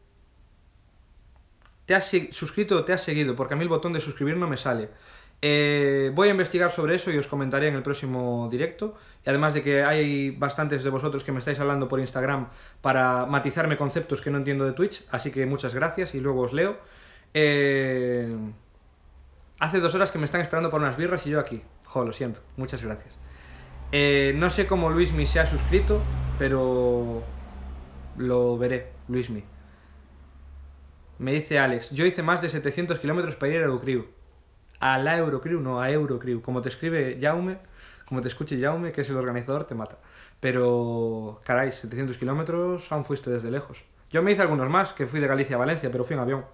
¿Te has suscrito o te has seguido? Porque a mí el botón de suscribir no me sale. Eh, voy a investigar sobre eso y os comentaré en el próximo directo. Y además de que hay bastantes de vosotros que me estáis hablando por Instagram para matizarme conceptos que no entiendo de Twitch. Así que muchas gracias y luego os leo. Eh... Hace dos horas que me están esperando por unas birras y yo aquí. Jo, lo siento. Muchas gracias. Eh, no sé cómo Luismi se ha suscrito, pero lo veré, Luismi. Me dice Alex, yo hice más de setecientos kilómetros para ir a Eurocrew. A la Eurocrew, no, a Eurocrew. Como te escribe Jaume, como te escuche Jaume, que es el organizador, te mata. Pero, caray, setecientos kilómetros aún fuiste desde lejos. Yo me hice algunos más, que fui de Galicia a Valencia, pero fui en avión.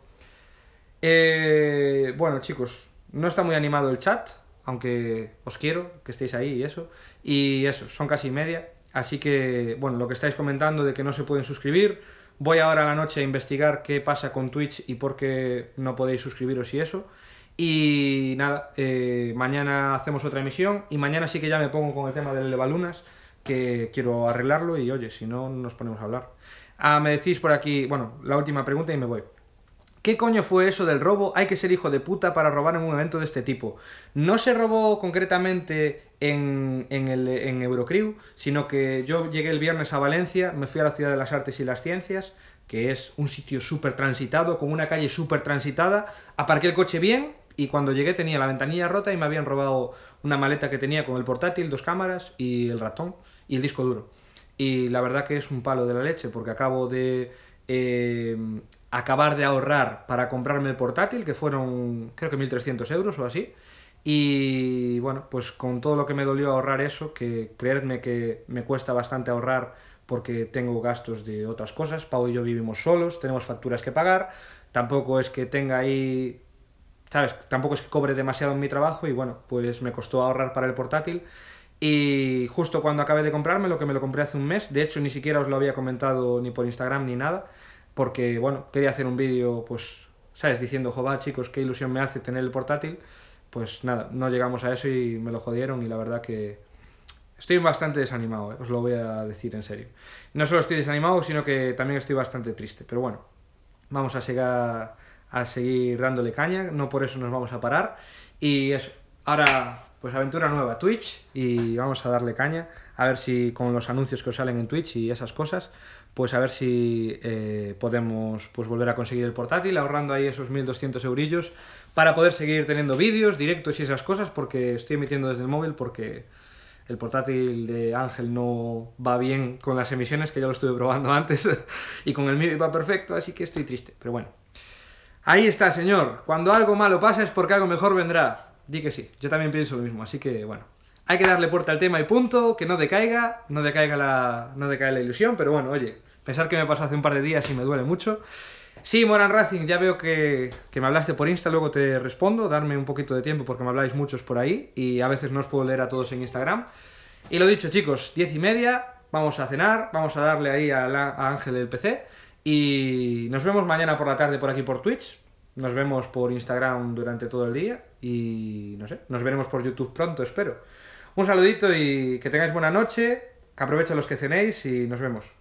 Eh, bueno, chicos... No está muy animado el chat, aunque os quiero que estéis ahí y eso. Y eso, son casi media. Así que, bueno, lo que estáis comentando de que no se pueden suscribir. Voy ahora a la noche a investigar qué pasa con Twitch y por qué no podéis suscribiros y eso. Y nada, eh, mañana hacemos otra emisión. Y mañana sí que ya me pongo con el tema del Levalunas, que quiero arreglarlo y oye, si no, nos ponemos a hablar. Ah, me decís por aquí, bueno, la última pregunta y me voy. ¿Qué coño fue eso del robo? Hay que ser hijo de puta para robar en un evento de este tipo. No se robó concretamente en, en, el, en Eurocrew, sino que yo llegué el viernes a Valencia, me fui a la Ciudad de las Artes y las Ciencias, que es un sitio súper transitado, con una calle súper transitada, aparqué el coche bien y cuando llegué tenía la ventanilla rota y me habían robado una maleta que tenía con el portátil, dos cámaras y el ratón y el disco duro. Y la verdad que es un palo de la leche, porque acabo de... Eh, acabar de ahorrar para comprarme el portátil, que fueron creo que mil trescientos euros o así, y bueno, pues con todo lo que me dolió ahorrar eso, que creedme que me cuesta bastante ahorrar porque tengo gastos de otras cosas, Pau y yo vivimos solos, tenemos facturas que pagar, tampoco es que tenga ahí, ¿sabes? Tampoco es que cobre demasiado en mi trabajo y bueno, pues me costó ahorrar para el portátil. Y justo cuando acabé de comprármelo, que me lo compré hace un mes, de hecho ni siquiera os lo había comentado ni por Instagram ni nada, porque, bueno, quería hacer un vídeo, pues, ¿sabes? Diciendo, joder, chicos, qué ilusión me hace tener el portátil, pues nada, no llegamos a eso y me lo jodieron y la verdad que estoy bastante desanimado, ¿eh? Os lo voy a decir en serio. No solo estoy desanimado, sino que también estoy bastante triste, pero bueno, vamos a seguir, a seguir dándole caña, no por eso nos vamos a parar y eso, ahora pues aventura nueva, Twitch, y vamos a darle caña, a ver si con los anuncios que os salen en Twitch y esas cosas, pues a ver si eh, podemos pues volver a conseguir el portátil, ahorrando ahí esos mil doscientos eurillos, para poder seguir teniendo vídeos, directos y esas cosas, porque estoy emitiendo desde el móvil, porque el portátil de Ángel no va bien con las emisiones, que ya lo estuve probando antes, y con el mío iba perfecto, así que estoy triste, pero bueno. Ahí está, señor, cuando algo malo pasa es porque algo mejor vendrá. Di que sí, yo también pienso lo mismo, así que bueno, hay que darle puerta al tema y punto, que no decaiga, no decaiga la, no decaiga la ilusión, pero bueno, oye, pensar que me pasó hace un par de días y me duele mucho. Sí, Moran Racing, ya veo que, que me hablaste por Insta, luego te respondo, darme un poquito de tiempo porque me habláis muchos por ahí y a veces no os puedo leer a todos en Instagram. Y lo dicho, chicos, diez y media, vamos a cenar, vamos a darle ahí a, la, a Ángel el P C y nos vemos mañana por la tarde por aquí por Twitch. Nos vemos por Instagram durante todo el día y no sé, nos veremos por YouTube pronto, espero. Un saludito y que tengáis buena noche, que aprovechen los que cenéis y nos vemos.